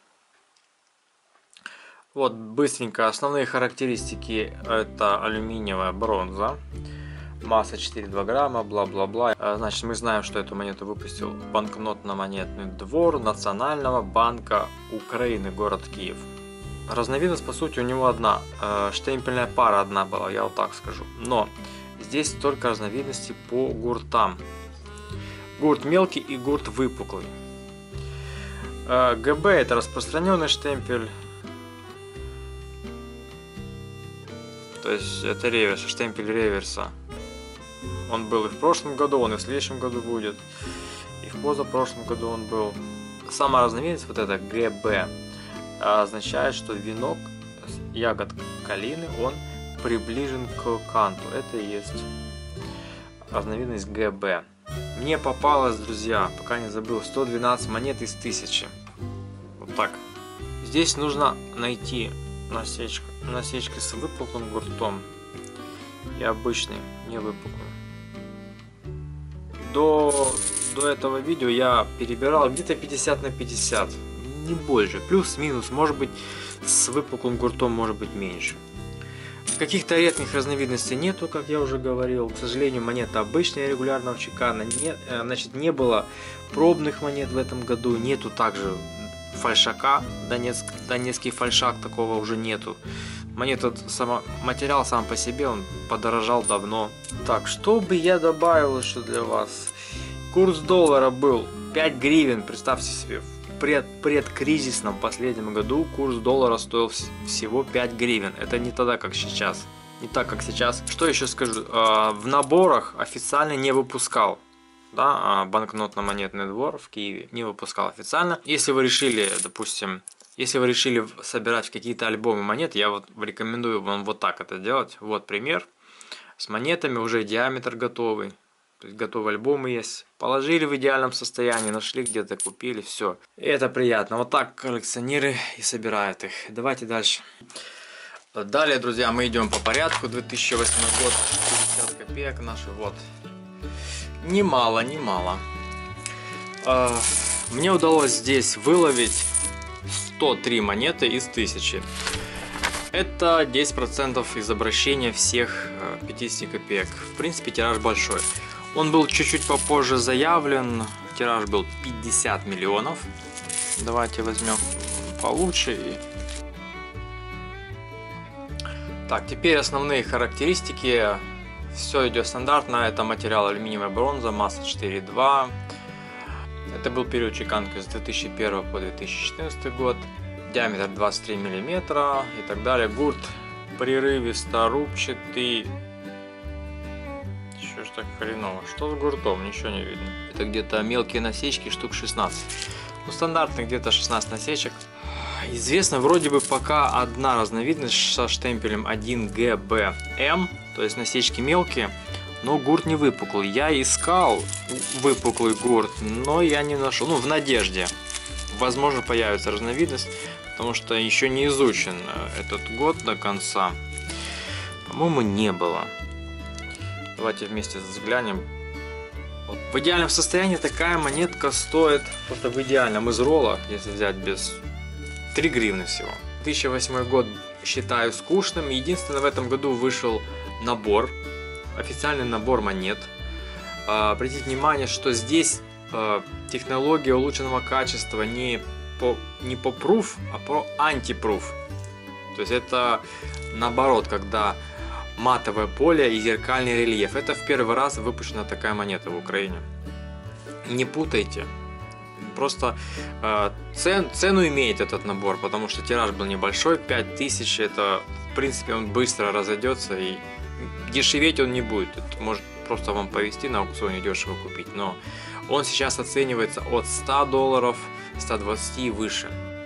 Вот быстренько основные характеристики: это алюминиевая бронза, масса 4,2 грамма, бла-бла-бла. Значит, мы знаем, что эту монету выпустил банкнотно-монетный двор Национального банка Украины, город Киев. Разновидность, по сути, у него одна, штемпельная пара одна была, я вот так скажу. Но здесь только разновидности по гуртам. Гурт мелкий и гурт выпуклый. ГБ это распространенный штемпель. То есть это реверс, штемпель реверса. Он был и в прошлом году, он и в следующем году будет. И в позапрошлом году он был. Сама разновидность, вот это ГБ, означает, что венок ягод калины, он приближен к канту. Это и есть разновидность ГБ. Мне попалось, друзья, пока не забыл, 112 монет из 1000. Вот так. Здесь нужно найти насечки с выпуклым гуртом и обычный, не выпуклый. До этого видео я перебирал где-то 50 на 50, не больше, плюс-минус, может быть с выпуклым гуртом, может быть меньше. Каких-то редких разновидностей нету, как я уже говорил. К сожалению, монета обычная, регулярного чекана. Значит, не было пробных монет в этом году. Нету также фальшака. Донецкий фальшак, такого уже нету. Монета, материал сам по себе, он подорожал давно. Так, что бы я добавил еще для вас? Курс доллара был 5 гривен, представьте себе. В предкризисном последнем году курс доллара стоил всего 5 гривен. Это не тогда, как сейчас. Не так, как сейчас. Что еще скажу? В наборах официально не выпускал. Да, банкнотно-монетный двор в Киеве не выпускал официально. Если вы решили, допустим, собирать какие-то альбомы монет, я вот рекомендую вам вот так это делать. Вот пример. С монетами уже диаметр готовый. То есть готовые альбомы есть. Положили в идеальном состоянии, нашли где-то, купили, все. И это приятно. Вот так коллекционеры и собирают их. Давайте дальше. Далее, друзья, мы идем по порядку. 2008 год, 50 копеек наши. Вот. Немало. Мне удалось здесь выловить 103 монеты из 1000. Это 10% из обращения всех 50 копеек. В принципе, тираж большой. Он был чуть-чуть попозже заявлен. Тираж был 50 миллионов. Давайте возьмем получше. Так, теперь основные характеристики. Все идет стандартно. Это материал алюминиевая бронза, масса 4,2. Это был период чеканки с 2001 по 2014 год. Диаметр 23 мм и так далее. Гурт прерывисто-рубчатый. Что ж так хреново? Что с гуртом? Ничего не видно. Это где-то мелкие насечки, штук 16. Ну, стандартных где-то 16 насечек. Известно вроде бы пока одна разновидность со штемпелем 1GBM. То есть насечки мелкие, но гурт не выпуклый. Я искал выпуклый гурт, но я не нашел. Ну, в надежде. Возможно, появится разновидность, потому что еще не изучен этот год до конца. По-моему, не было. Давайте вместе взглянем. Вот. В идеальном состоянии такая монетка стоит, просто в идеальном, из ролла, если взять без 3 гривны всего. 2008 год считаю скучным. Единственное, в этом году вышел набор, официальный набор монет. Обратите внимание, что здесь технология улучшенного качества не по proof, а по anti-proof. То есть это наоборот, когда матовое поле и зеркальный рельеф. Это в первый раз выпущена такая монета в Украине. Не путайте. Просто цену имеет этот набор, потому что тираж был небольшой, 5000. Это, в принципе, он быстро разойдется и дешеветь он не будет. Это может просто вам повезти на аукционе дешево купить. Но он сейчас оценивается от $100, 120 и выше.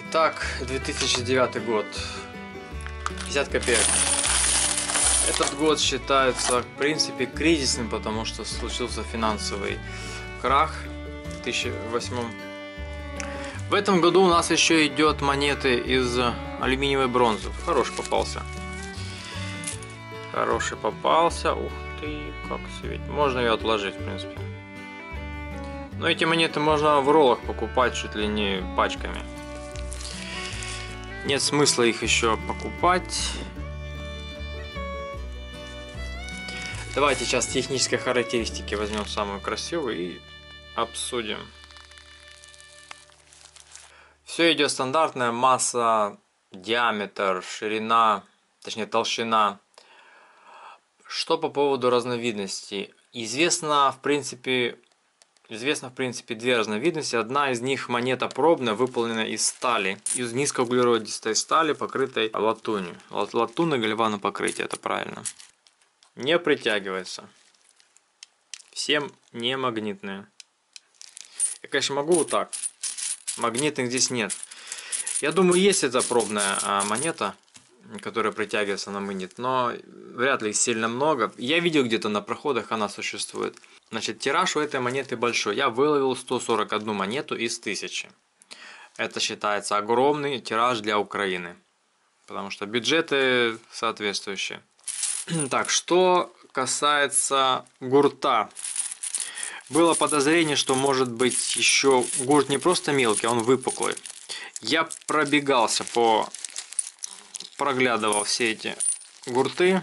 Так, 2009 год. 50 копеек. Этот год считается, в принципе, кризисным, потому что случился финансовый крах в 2008. В этом году у нас еще идет монеты из алюминиевой бронзы. Хороший попался. Хороший попался. Ух ты, как светит. Можно ее отложить, в принципе. Но эти монеты можно в роллах покупать чуть ли не пачками. Нет смысла их еще покупать. Давайте сейчас технические характеристики возьмем самую красивую и обсудим. Все идет стандартная: масса, диаметр, ширина, точнее толщина. Что по поводу разновидностей? Известно в принципе две разновидности. Одна из них монета пробная, выполнена из стали, из низкоуглеродистой стали, покрытой латунью. Латунное гальвановое покрытие, это правильно. Не притягивается. Всем не магнитные. Я, конечно, могу вот так. Магнитных здесь нет. Я думаю, есть эта пробная монета, которая притягивается на магнит, но вряд ли их сильно много. Я видел где-то на проходах, она существует. Значит, тираж у этой монеты большой. Я выловил 141 монету из 1000. Это считается огромный тираж для Украины, потому что бюджеты соответствующие. Так, что касается гурта. Было подозрение, что может быть еще гурт не просто мелкий, а он выпуклый. Я пробегался проглядывал все эти гурты.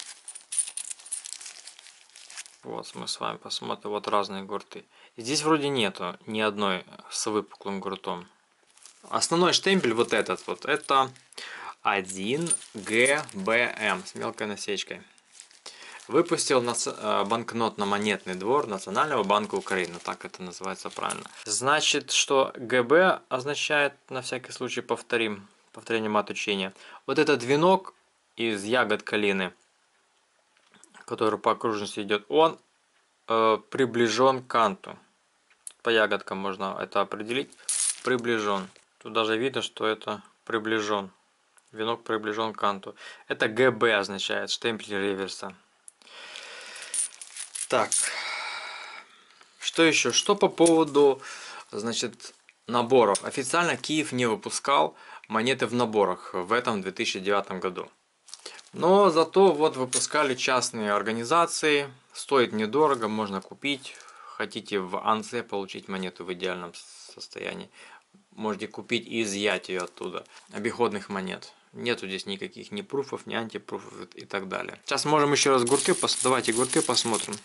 Вот мы с вами посмотрим, вот разные гурты. Здесь вроде нету ни одной с выпуклым гуртом. Основной штемпель вот этот вот, это 1 ГБМ с мелкой насечкой. Выпустил банкнотно-монетный двор Национального банка Украины, так это называется правильно. Значит, что ГБ означает, на всякий случай повторение мат учения. Вот этот венок из ягод калины, который по окружности идет, он приближен к канту. По ягодкам можно это определить. Приближен. Тут даже видно, что это приближен. Венок приближен к канту. Это ГБ означает, штемпель реверса. Так, что еще? Что по поводу, значит, наборов? Официально Киев не выпускал монеты в наборах в этом 2009 году. Но зато вот выпускали частные организации. Стоит недорого, можно купить. Хотите в АНЗ получить монету в идеальном состоянии, можете купить и изъять ее оттуда. Обиходных монет. Нету здесь никаких ни пруфов, ни антипруфов и так далее. Сейчас можем еще раз гурты, давайте гурты посмотрим.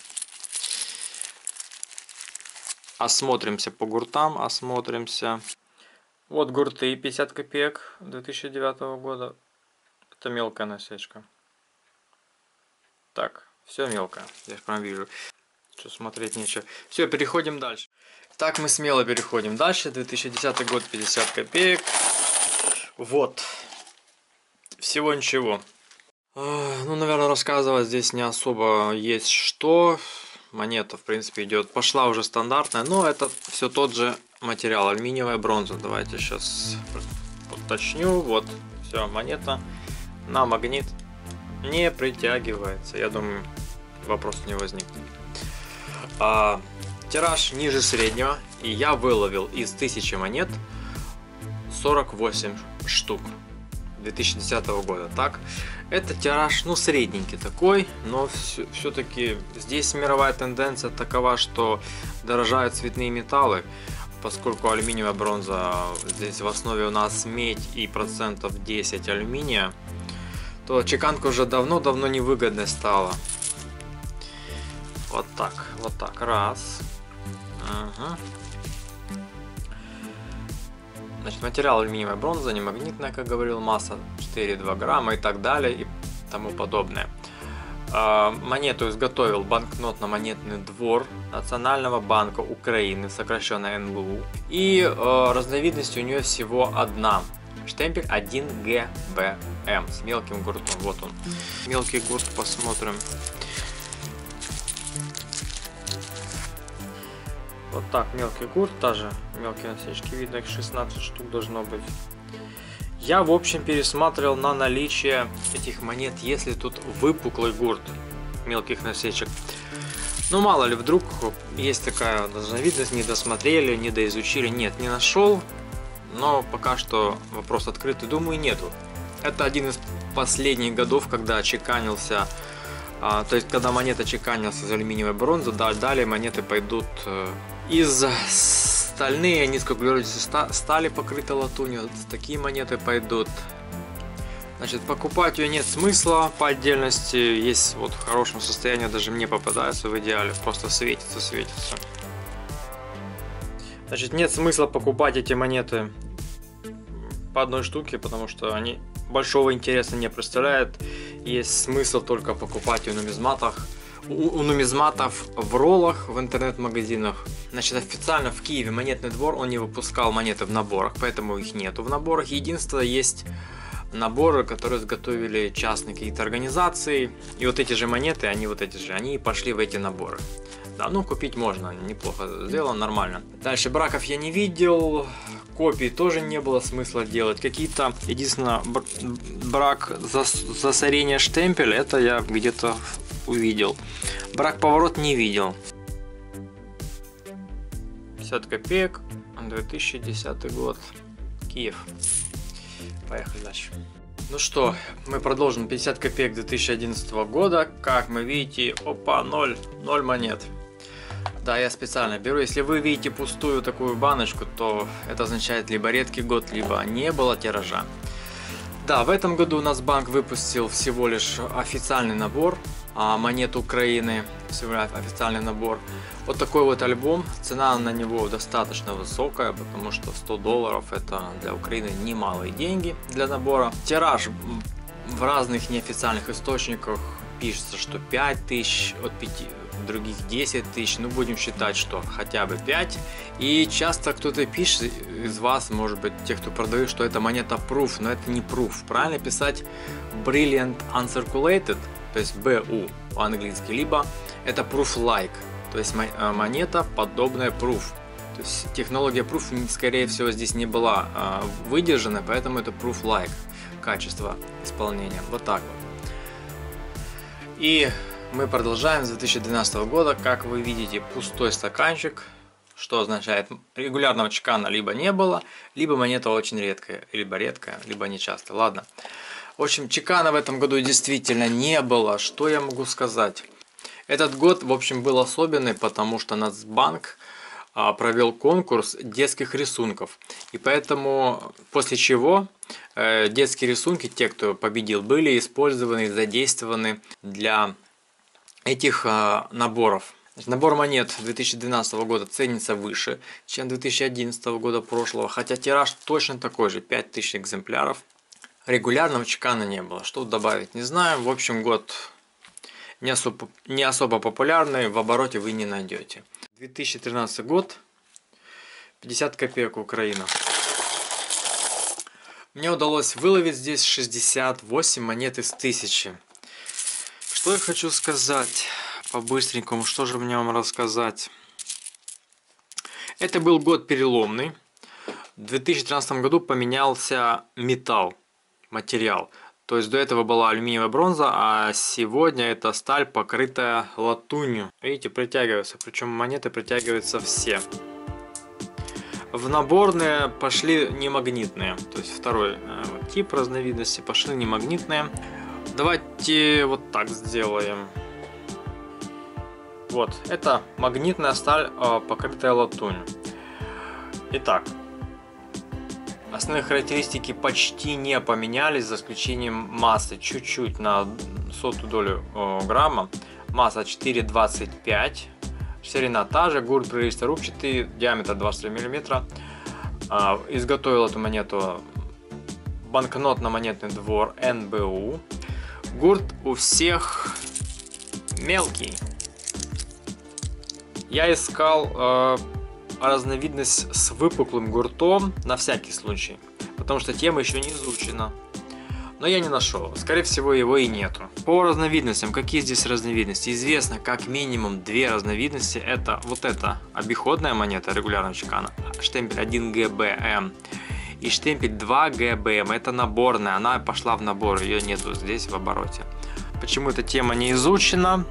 Осмотримся по гуртам, осмотримся. Вот гурты 50 копеек 2009 года. Это мелкая насечка. Так, все мелкое, я прям вижу. Что смотреть нечего. Все, переходим дальше. Так, мы смело переходим дальше. 2010 год, 50 копеек. Вот. Всего ничего. Ну, наверное, рассказывать здесь не особо есть что. Монета, в принципе, идет. Пошла уже стандартная, но это все тот же материал. Алюминиевая бронза. Давайте сейчас уточню. Вот. Все, монета на магнит не притягивается. Я думаю, вопрос не возникнет. Тираж ниже среднего. И я выловил из 1000 монет 48 штук. 2010 года. Так, это тираж, ну, средненький такой, но все-таки здесь мировая тенденция такова, что дорожают цветные металлы, поскольку алюминиевая бронза, здесь в основе у нас медь и процентов 10 алюминия, то чеканка уже давно-давно невыгодной стала. Вот так, раз. Ага. Значит, материал алюминиевая бронза, не магнитная, как говорил, масса 4,2 грамма и так далее и тому подобное. Монету изготовил банкнотно-монетный двор Национального банка Украины, сокращенно НБУ. И разновидность у нее всего одна. Штемпель 1 ГБМ с мелким гуртом. Вот он. Мелкий гурт посмотрим. Вот так, мелкий гурт, даже мелкие насечки, видно, их 16 штук должно быть. Я, в общем, пересматривал на наличие этих монет, если тут выпуклый гурт мелких насечек. Ну, мало ли, вдруг есть такая разновидность, не досмотрели, не доизучили. Нет, не нашел, но пока что вопрос открытый, думаю, нету. Это один из последних годов, когда чеканился, то есть когда монета чеканился из алюминиевой бронзы, да, далее монеты пойдут из стальные, низкоуглеродистой стали, покрыты латунью, такие монеты пойдут. Значит, покупать ее нет смысла по отдельности, есть вот в хорошем состоянии, даже мне попадается в идеале, просто светится. Значит, нет смысла покупать эти монеты по одной штуке, потому что они большого интереса не представляют. Есть смысл только покупать у нумизматов в роллах в интернет-магазинах. Значит, официально в Киеве монетный двор, он не выпускал монеты в наборах, поэтому их нету в наборах. Единственное, есть наборы, которые изготовили частные какие-то организации. И вот эти же монеты, они пошли в эти наборы. Да, ну купить можно, неплохо сделано, нормально. Дальше браков я не видел, копий тоже не было смысла делать. Какие-то, единственное, брак засорения штемпель, это я где-то увидел. Брак поворот не видел. 50 копеек, 2010 год, Киев. Поехали дальше. Ну что, мы продолжим. 50 копеек 2011 года. Как мы видите, опа, 0 монет. Да, я специально беру. Если вы видите пустую такую баночку, то это означает либо редкий год, либо не было тиража. Да, в этом году у нас банк выпустил всего лишь официальный набор монет Украины. Всего лишь официальный набор. Вот такой вот альбом. Цена на него достаточно высокая, потому что $100 это для Украины немалые деньги для набора. Тираж в разных неофициальных источниках пишется, что 5000, от 5, других 10 тысяч, ну будем считать, что хотя бы 5. И часто кто-то пишет из вас, может быть, тех, кто продает, что это монета proof, но это не proof. Правильно писать Brilliant Uncirculated, то есть BU по-английски, либо это proof-like, то есть монета подобная proof. То есть технология proof, скорее всего, здесь не была выдержана, поэтому это proof-like, качество исполнения. Вот так вот. И мы продолжаем с 2012 года. Как вы видите, пустой стаканчик, что означает регулярного чекана либо не было, либо монета очень редкая, либо нечасто. Ладно. В общем, чекана в этом году действительно не было. Что я могу сказать? Этот год, в общем, был особенный, потому что Нацбанк провел конкурс детских рисунков. И поэтому, после чего детские рисунки, те, кто победил, были использованы, задействованы для этих наборов. Набор монет 2012 года ценится выше, чем 2011 года прошлого, хотя тираж точно такой же, 5000 экземпляров. Регулярного чекана не было. Что добавить, не знаю. В общем, год не особо популярный, в обороте вы не найдете. 2013 год, 50 копеек Украина. Мне удалось выловить здесь 68 монет из 1000. Что я хочу сказать по-быстренькому, что же мне вам рассказать? Это был год переломный. В 2013 году поменялся материал. То есть до этого была алюминиевая бронза, а сегодня это сталь, покрытая латунью. Видите, притягиваются, причем монеты притягиваются все. В наборные пошли немагнитные, то есть второй тип разновидности пошли немагнитные. Давайте вот так сделаем. Вот, это магнитная сталь, покрытая латунью. Итак, основные характеристики почти не поменялись, за исключением массы чуть-чуть на 100 долю грамма. Масса 4,25, ширина та же, гурт прерывистый-рубчатый, диаметр 23 мм. Изготовил эту монету банкнотно-монетный двор НБУ. Гурт у всех мелкий. Я искал разновидность с выпуклым гуртом на всякий случай, потому что тема еще не изучена. Но я не нашел. Скорее всего, его и нету. По разновидностям, какие здесь разновидности? Известно как минимум 2 разновидности. Это вот эта обиходная монета регулярного чекана, штемпель 1ГБМ. И штемпель 2 ГБМ, это наборная, она пошла в набор, ее нету здесь в обороте. Почему эта тема не изучена?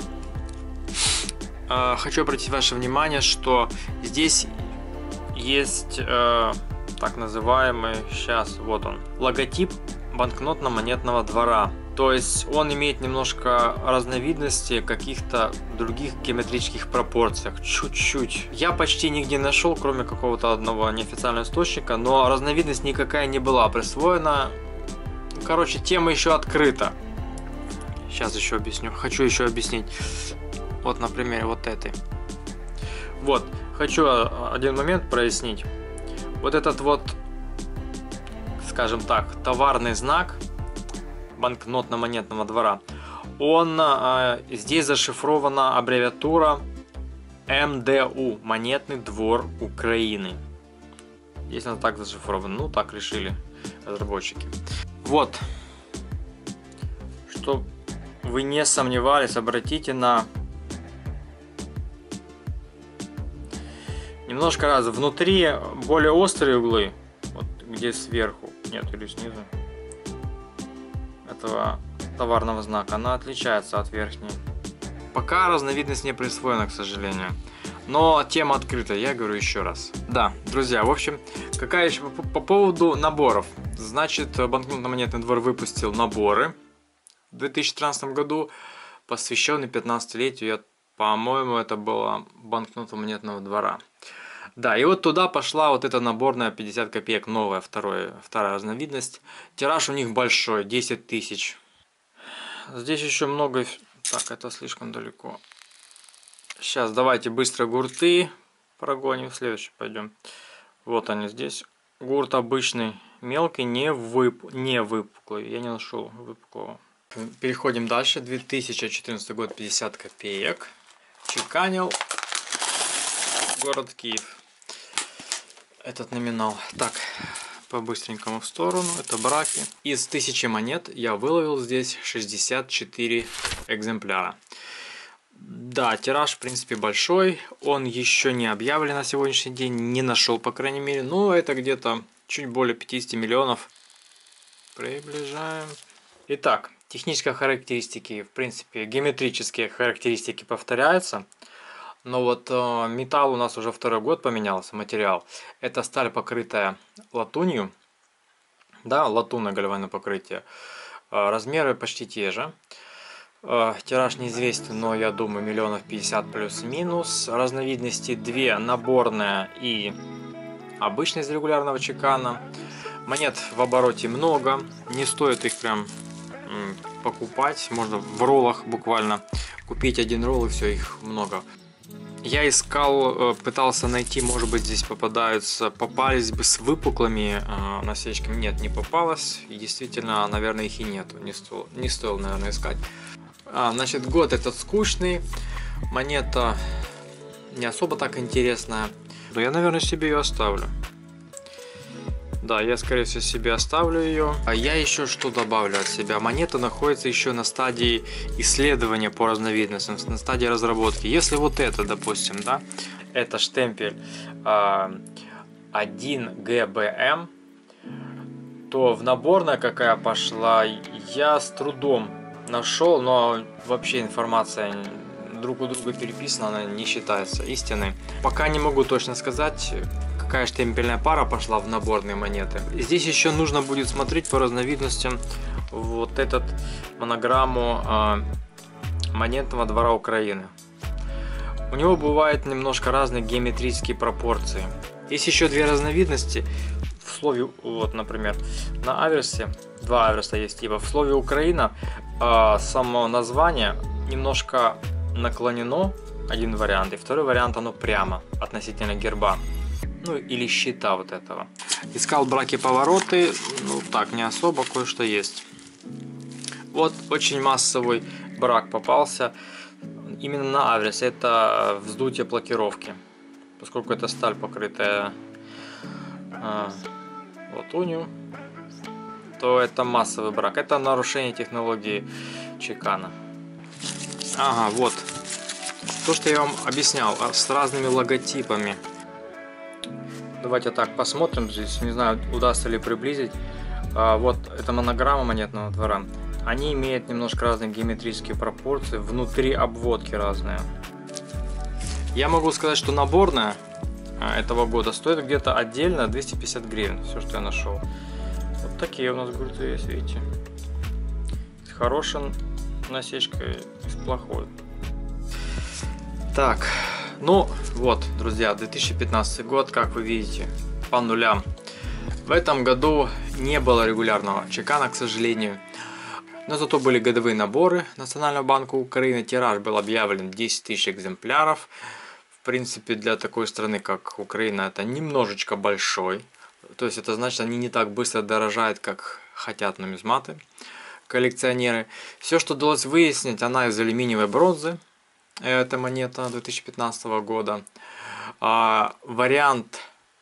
Хочу обратить ваше внимание, что здесь есть так называемый, сейчас вот он, логотип банкнотно-монетного двора. То есть он имеет немножко разновидности каких-то других геометрических пропорциях, чуть-чуть. Я почти нигде не нашел, кроме какого-то одного неофициального источника, но разновидность никакая не была присвоена. Короче, тема еще открыта. Сейчас еще объясню. Хочу еще объяснить. Вот на примере вот этой. Вот, хочу один момент прояснить. Вот этот вот, скажем так, товарный знак банкнотно-монетного двора, он здесь зашифрована аббревиатура МДУ, Монетный двор Украины. Здесь она так зашифрована, ну так решили разработчики. Вот, чтобы вы не сомневались, обратите на немножко раз внутри более острые углы, вот где сверху, нет, или снизу этого товарного знака, она отличается от верхней. Пока разновидность не присвоена, к сожалению. Но тема открыта, я говорю еще раз. Да, друзья, в общем, какая еще по поводу наборов. Значит, банкнотно-монетный двор выпустил наборы в 2013 году, посвященный 15-летию, по-моему, это было банкнота-монетного двора. Да, и вот туда пошла вот эта наборная 50 копеек, новая, вторая разновидность. Тираж у них большой, 10 тысяч. Здесь еще много... Так, это слишком далеко. Сейчас давайте быстро гурты прогоним, следующий пойдем. Вот они здесь. Гурт обычный, мелкий, не выпуклый. Я не нашел выпуклого. Переходим дальше. 2014 год, 50 копеек. Чеканил. Город Киев. Этот номинал. Так, по-быстренькому в сторону. Это браки. Из 1000 монет я выловил здесь 64 экземпляра. Да, тираж в принципе большой. Он еще не объявлен на сегодняшний день. Не нашел, по крайней мере. Но это где-то чуть более 50 миллионов. Приближаем. Итак, технические характеристики, в принципе, геометрические характеристики повторяются. Но вот металл у нас уже второй год поменялся, материал. Это сталь, покрытая латунью. Да, латунное гальвановое покрытие. Размеры почти те же. Тираж неизвестен, но я думаю миллионов 50 плюс-минус. Разновидности 2: наборная и обычная из регулярного чекана. Монет в обороте много, не стоит их прям покупать. Можно в роллах буквально купить один ролл и все, их много. Я искал, пытался найти, может быть здесь попались бы с выпуклыми насечками. Нет, не попалось. И действительно, наверное, их и нету. Не стоило, наверное, искать. Значит, год этот скучный. Монета не особо так интересная. Но я, наверное, себе ее оставлю. Да, я, скорее всего, себе оставлю ее. А я еще что добавлю от себя. Монета находится еще на стадии исследования по разновидностям, на стадии разработки. Если вот это, допустим, да, это штемпель 1 ГБМ, то в наборная какая пошла, я с трудом нашел, но вообще информация друг у друга переписана, она не считается истинной. Пока не могу точно сказать, какая штемпельная пара пошла в наборные монеты. Здесь еще нужно будет смотреть по разновидностям вот этот монограмму монетного двора Украины. У него бывают немножко разные геометрические пропорции. Есть еще две разновидности. В слове, вот, например, на аверсе, два аверса есть типа. В слове Украина само название немножко наклонено, один вариант, и второй вариант оно прямо относительно герба. Ну или щита вот этого. Искал браки-повороты, ну так, не особо, кое-что есть. Вот очень массовый брак попался именно на аверсе. Это вздутие блокировки. Поскольку это сталь, покрытая латунью, то это массовый брак. Это нарушение технологии чекана. Ага, вот. То, что я вам объяснял, с разными логотипами. Давайте так посмотрим здесь, не знаю, удастся ли приблизить. Вот эта монограмма монетного двора. Они имеют немножко разные геометрические пропорции, внутри обводки разные. Я могу сказать, что наборная этого года стоит где-то отдельно 250 гривен, все, что я нашел. Вот такие у нас гурты есть, видите. С хорошей насечкой и с плохой. Так, ну вот, друзья, 2015 год, как вы видите, по нулям. В этом году не было регулярного чекана, к сожалению. Но зато были годовые наборы Национального банка Украины. Тираж был объявлен 10 тысяч экземпляров. В принципе, для такой страны, как Украина, это немножечко большой. То есть это значит, они не так быстро дорожают, как хотят нумизматы, коллекционеры. Все, что удалось выяснить, она из алюминиевой бронзы. Это монета 2015 года. Вариант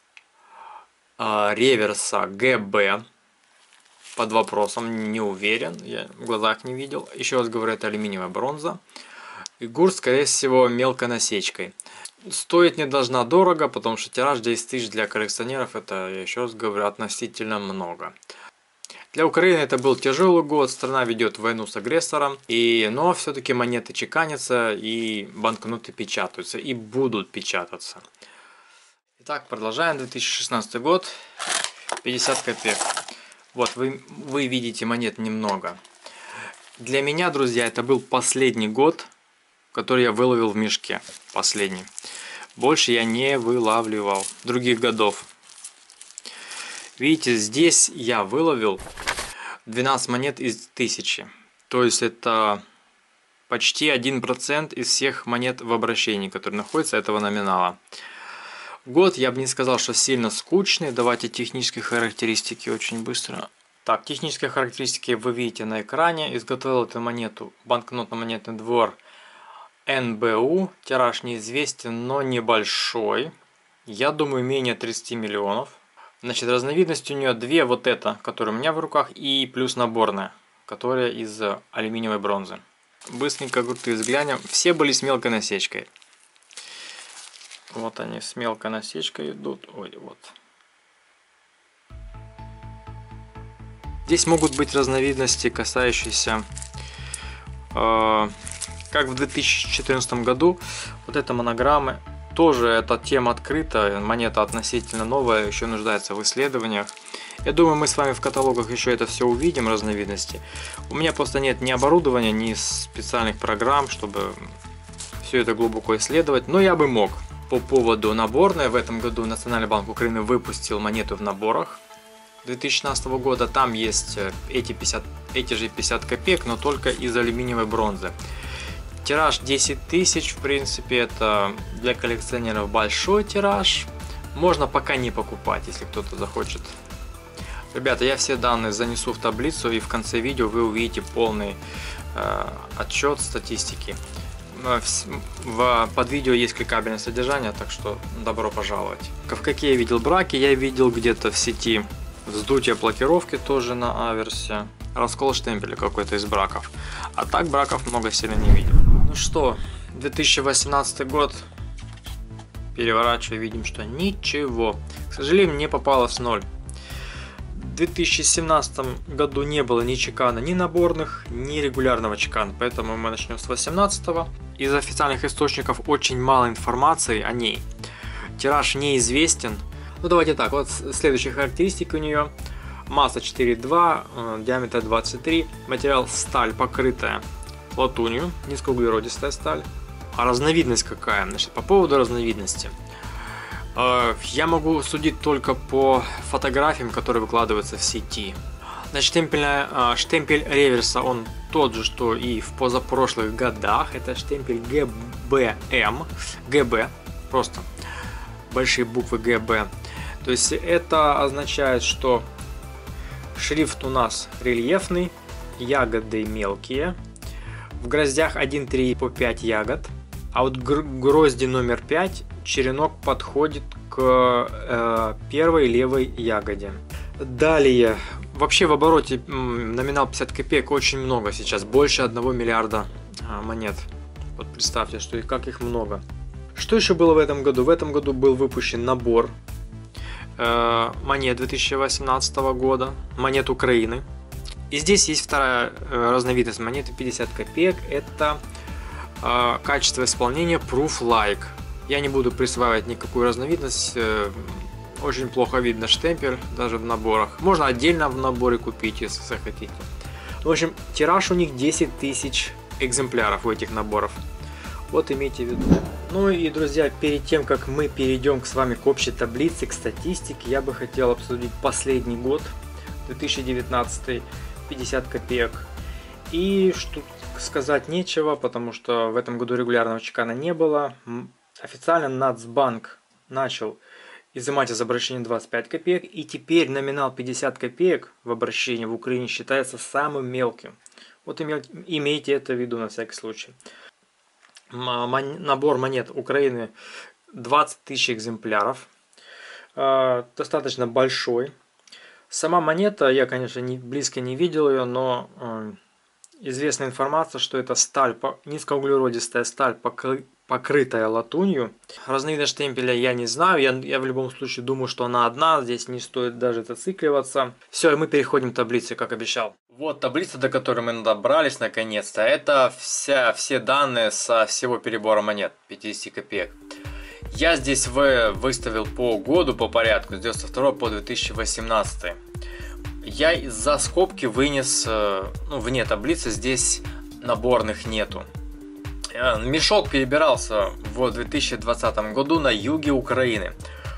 реверса ГБ. Под вопросом, не уверен, я в глазах не видел. Еще раз говорю, это алюминиевая бронза. И гурт, скорее всего, мелкой насечкой. Стоить не должна дорого, потому что тираж 10 тысяч для коллекционеров, это, я еще раз говорю, относительно много. Для Украины это был тяжелый год, страна ведет войну с агрессором, но все-таки монеты чеканятся и банкноты печатаются и будут печататься. Итак, продолжаем. 2016 год, 50 копеек. Вот вы видите монет немного. Для меня, друзья, это был последний год, который я выловил в мешке. Последний. Больше я не вылавливал других годов. Видите, здесь я выловил 12 монет из 1000. То есть это почти 1% из всех монет в обращении, которые находятся этого номинала. Год я бы не сказал, что сильно скучный. Давайте технические характеристики очень быстро. Так, технические характеристики вы видите на экране. Изготовил эту монету банкнотно-монетный двор НБУ. Тираж неизвестен, но небольшой. Я думаю, менее 30 миллионов. Значит, разновидность у нее две. Вот эта, которая у меня в руках, и плюс наборная, которая из алюминиевой бронзы. Быстренько гурты взглянем. Все были с мелкой насечкой. Вот они с мелкой насечкой идут. Ой, вот. Здесь могут быть разновидности, касающиеся, как в 2014 году, вот эта монограммы. Тоже эта тема открыта, монета относительно новая, еще нуждается в исследованиях. Я думаю, мы с вами в каталогах еще это все увидим, разновидности. У меня просто нет ни оборудования, ни специальных программ, чтобы все это глубоко исследовать, но я бы мог. По поводу наборной, в этом году Национальный банк Украины выпустил монету в наборах 2016 года. Там есть эти же 50 копеек, но только из алюминиевой бронзы. Тираж 10 тысяч, в принципе, это для коллекционеров большой тираж. Можно пока не покупать, если кто-то захочет. Ребята, я все данные занесу в таблицу, и в конце видео вы увидите полный отчет статистики. Под видео есть кликабельное содержание, так что добро пожаловать. В какие я видел браки? Я видел где-то в сети вздутие блокировки тоже на аверсе, раскол штемпеля какой-то из браков. А так браков много сильно не видел. Ну что, 2018 год. Переворачивая, видим, что ничего. К сожалению, не попалось 0. В 2017 году не было ни чекана, ни наборных, ни регулярного чекана, поэтому мы начнем с 2018. Из официальных источников очень мало информации о ней. Тираж неизвестен. Ну давайте так, вот следующие характеристики у нее. Масса 4,2, диаметр 23, материал сталь, покрытая латунью, низкоуглеродистая сталь. А разновидность какая? Значит, по поводу разновидности. Я могу судить только по фотографиям, которые выкладываются в сети. Значит, штемпель реверса, он тот же, что и в позапрошлых годах. Это штемпель ГБ, просто большие буквы ГБ. То есть это означает, что шрифт у нас рельефный, ягоды мелкие. В гроздях 1-3 по 5 ягод. А вот грозди номер 5 черенок подходит к первой левой ягоде. Далее, вообще в обороте номинал 50 копеек очень много сейчас, больше 1 миллиарда монет. Вот представьте, что как их много. Что еще было в этом году? В этом году был выпущен набор. монет 2018 года, монет Украины. И здесь есть вторая разновидность монеты 50 копеек. Это качество исполнения Proof Like. Я не буду присваивать никакую разновидность. Очень плохо видно штемпель даже в наборах. Можно отдельно в наборе купить, если захотите. В общем, тираж у них 10 тысяч экземпляров у этих наборов. Вот имейте в виду. Ну и, друзья, перед тем, как мы перейдем с вами к общей таблице, к статистике, я бы хотел обсудить последний год, 2019, 50 копеек. И что сказать нечего, потому что в этом году регулярного чекана не было. Официально Нацбанк начал изымать из обращения 25 копеек, и теперь номинал 50 копеек в обращении в Украине считается самым мелким. Вот имейте это в виду на всякий случай. Набор монет Украины 20 тысяч экземпляров, достаточно большой. Сама монета, я, конечно, близко не видел ее, но известна информация, что это сталь, низкоуглеродистая сталь, покрытая латунью. Разновидность штемпеля я не знаю, я в любом случае думаю, что она одна, здесь не стоит даже зацикливаться. Все, и мы переходим к таблице, как обещал. Вот таблица, до которой мы добрались наконец-то. Это все данные со всего перебора монет 50 копеек. Я здесь выставил по году по порядку, с 92 по 2018. Я за скобки вынес, вне таблицы, здесь наборных нету. Мешок перебирался в 2020 году на юге Украины.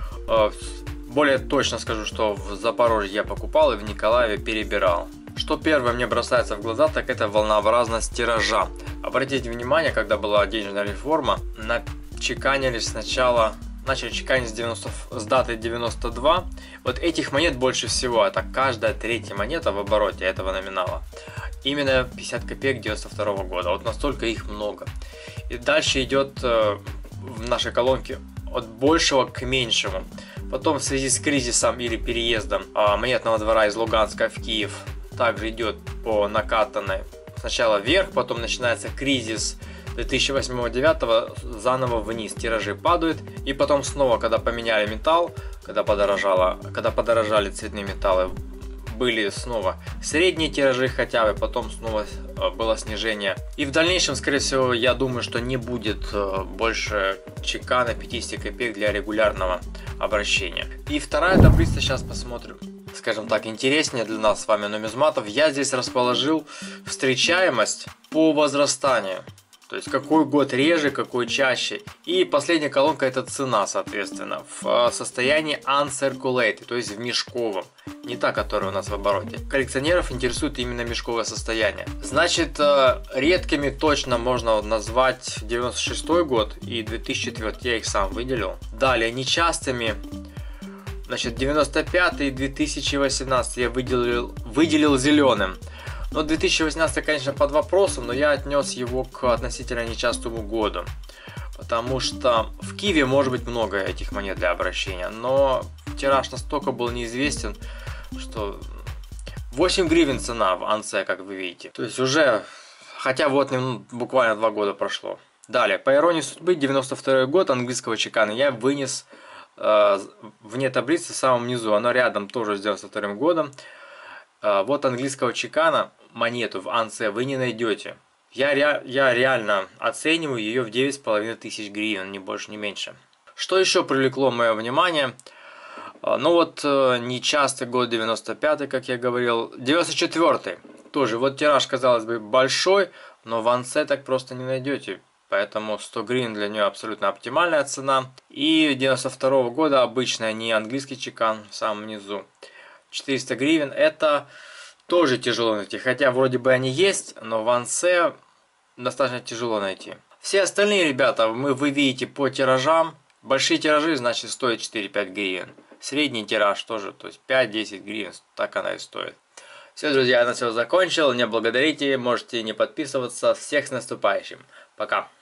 Более точно скажу, что в Запорожье я покупал и в Николаеве перебирал. Что первое мне бросается в глаза, так это волнообразность тиража. Обратите внимание, когда была денежная реформа, начали чеканить с даты 92. Вот этих монет больше всего, это каждая третья монета в обороте этого номинала. Именно 50 копеек 92 года, вот настолько их много. И дальше идет в нашей колонке от большего к меньшему. Потом в связи с кризисом или переездом монетного двора из Луганска в Киев также идет по накатанной сначала вверх, потом начинается кризис 2008-2009, заново вниз, тиражи падают, и потом снова, когда поменяли металл, когда подорожали цветные металлы, были снова средние тиражи хотя бы, потом снова было снижение. И в дальнейшем, скорее всего, я думаю, что не будет больше чекана 50 копеек для регулярного обращения. И вторая таблица, сейчас посмотрим, скажем так, интереснее для нас с вами нумизматов. Я здесь расположил встречаемость по возрастанию. То есть какой год реже, какой чаще. И последняя колонка — это цена, соответственно, в состоянии uncirculated, то есть в мешковом. Не та, которая у нас в обороте. Коллекционеров интересует именно мешковое состояние. Значит, редкими точно можно назвать 96 год и 2004, я их сам выделил. Далее, нечастыми, значит, 95 и 2018 я выделил зеленым. Но 2018, конечно, под вопросом, но я отнес его к относительно нечастому году. Потому что в Киеве может быть много этих монет для обращения, но тираж настолько был неизвестен, что 8 гривен цена в Анце, как вы видите. То есть уже, хотя вот буквально 2 года прошло. Далее, по иронии судьбы, 92 год английского чекана я вынес вне таблицы в самом низу. Оно рядом тоже с 92 годом. Вот английского чекана монету в Анце вы не найдете. Я реально оцениваю ее в 9500 гривен, ни больше, ни меньше. Что еще привлекло мое внимание? Ну вот нечастый год 95, как я говорил. 94 тоже. Вот тираж, казалось бы, большой, но в Анце так просто не найдете. Поэтому 100 гривен для нее абсолютно оптимальная цена. И 92 года обычная, не английский чекан, в самом низу. 400 гривен, это тоже тяжело найти, хотя вроде бы они есть, но в Анце достаточно тяжело найти. Все остальные, ребята, вы видите по тиражам. Большие тиражи, значит, стоят 4-5 гривен. Средний тираж тоже, то есть 5-10 гривен, так она и стоит. Все, друзья, я на все закончил, не благодарите, можете не подписываться. Всех с наступающим. Пока.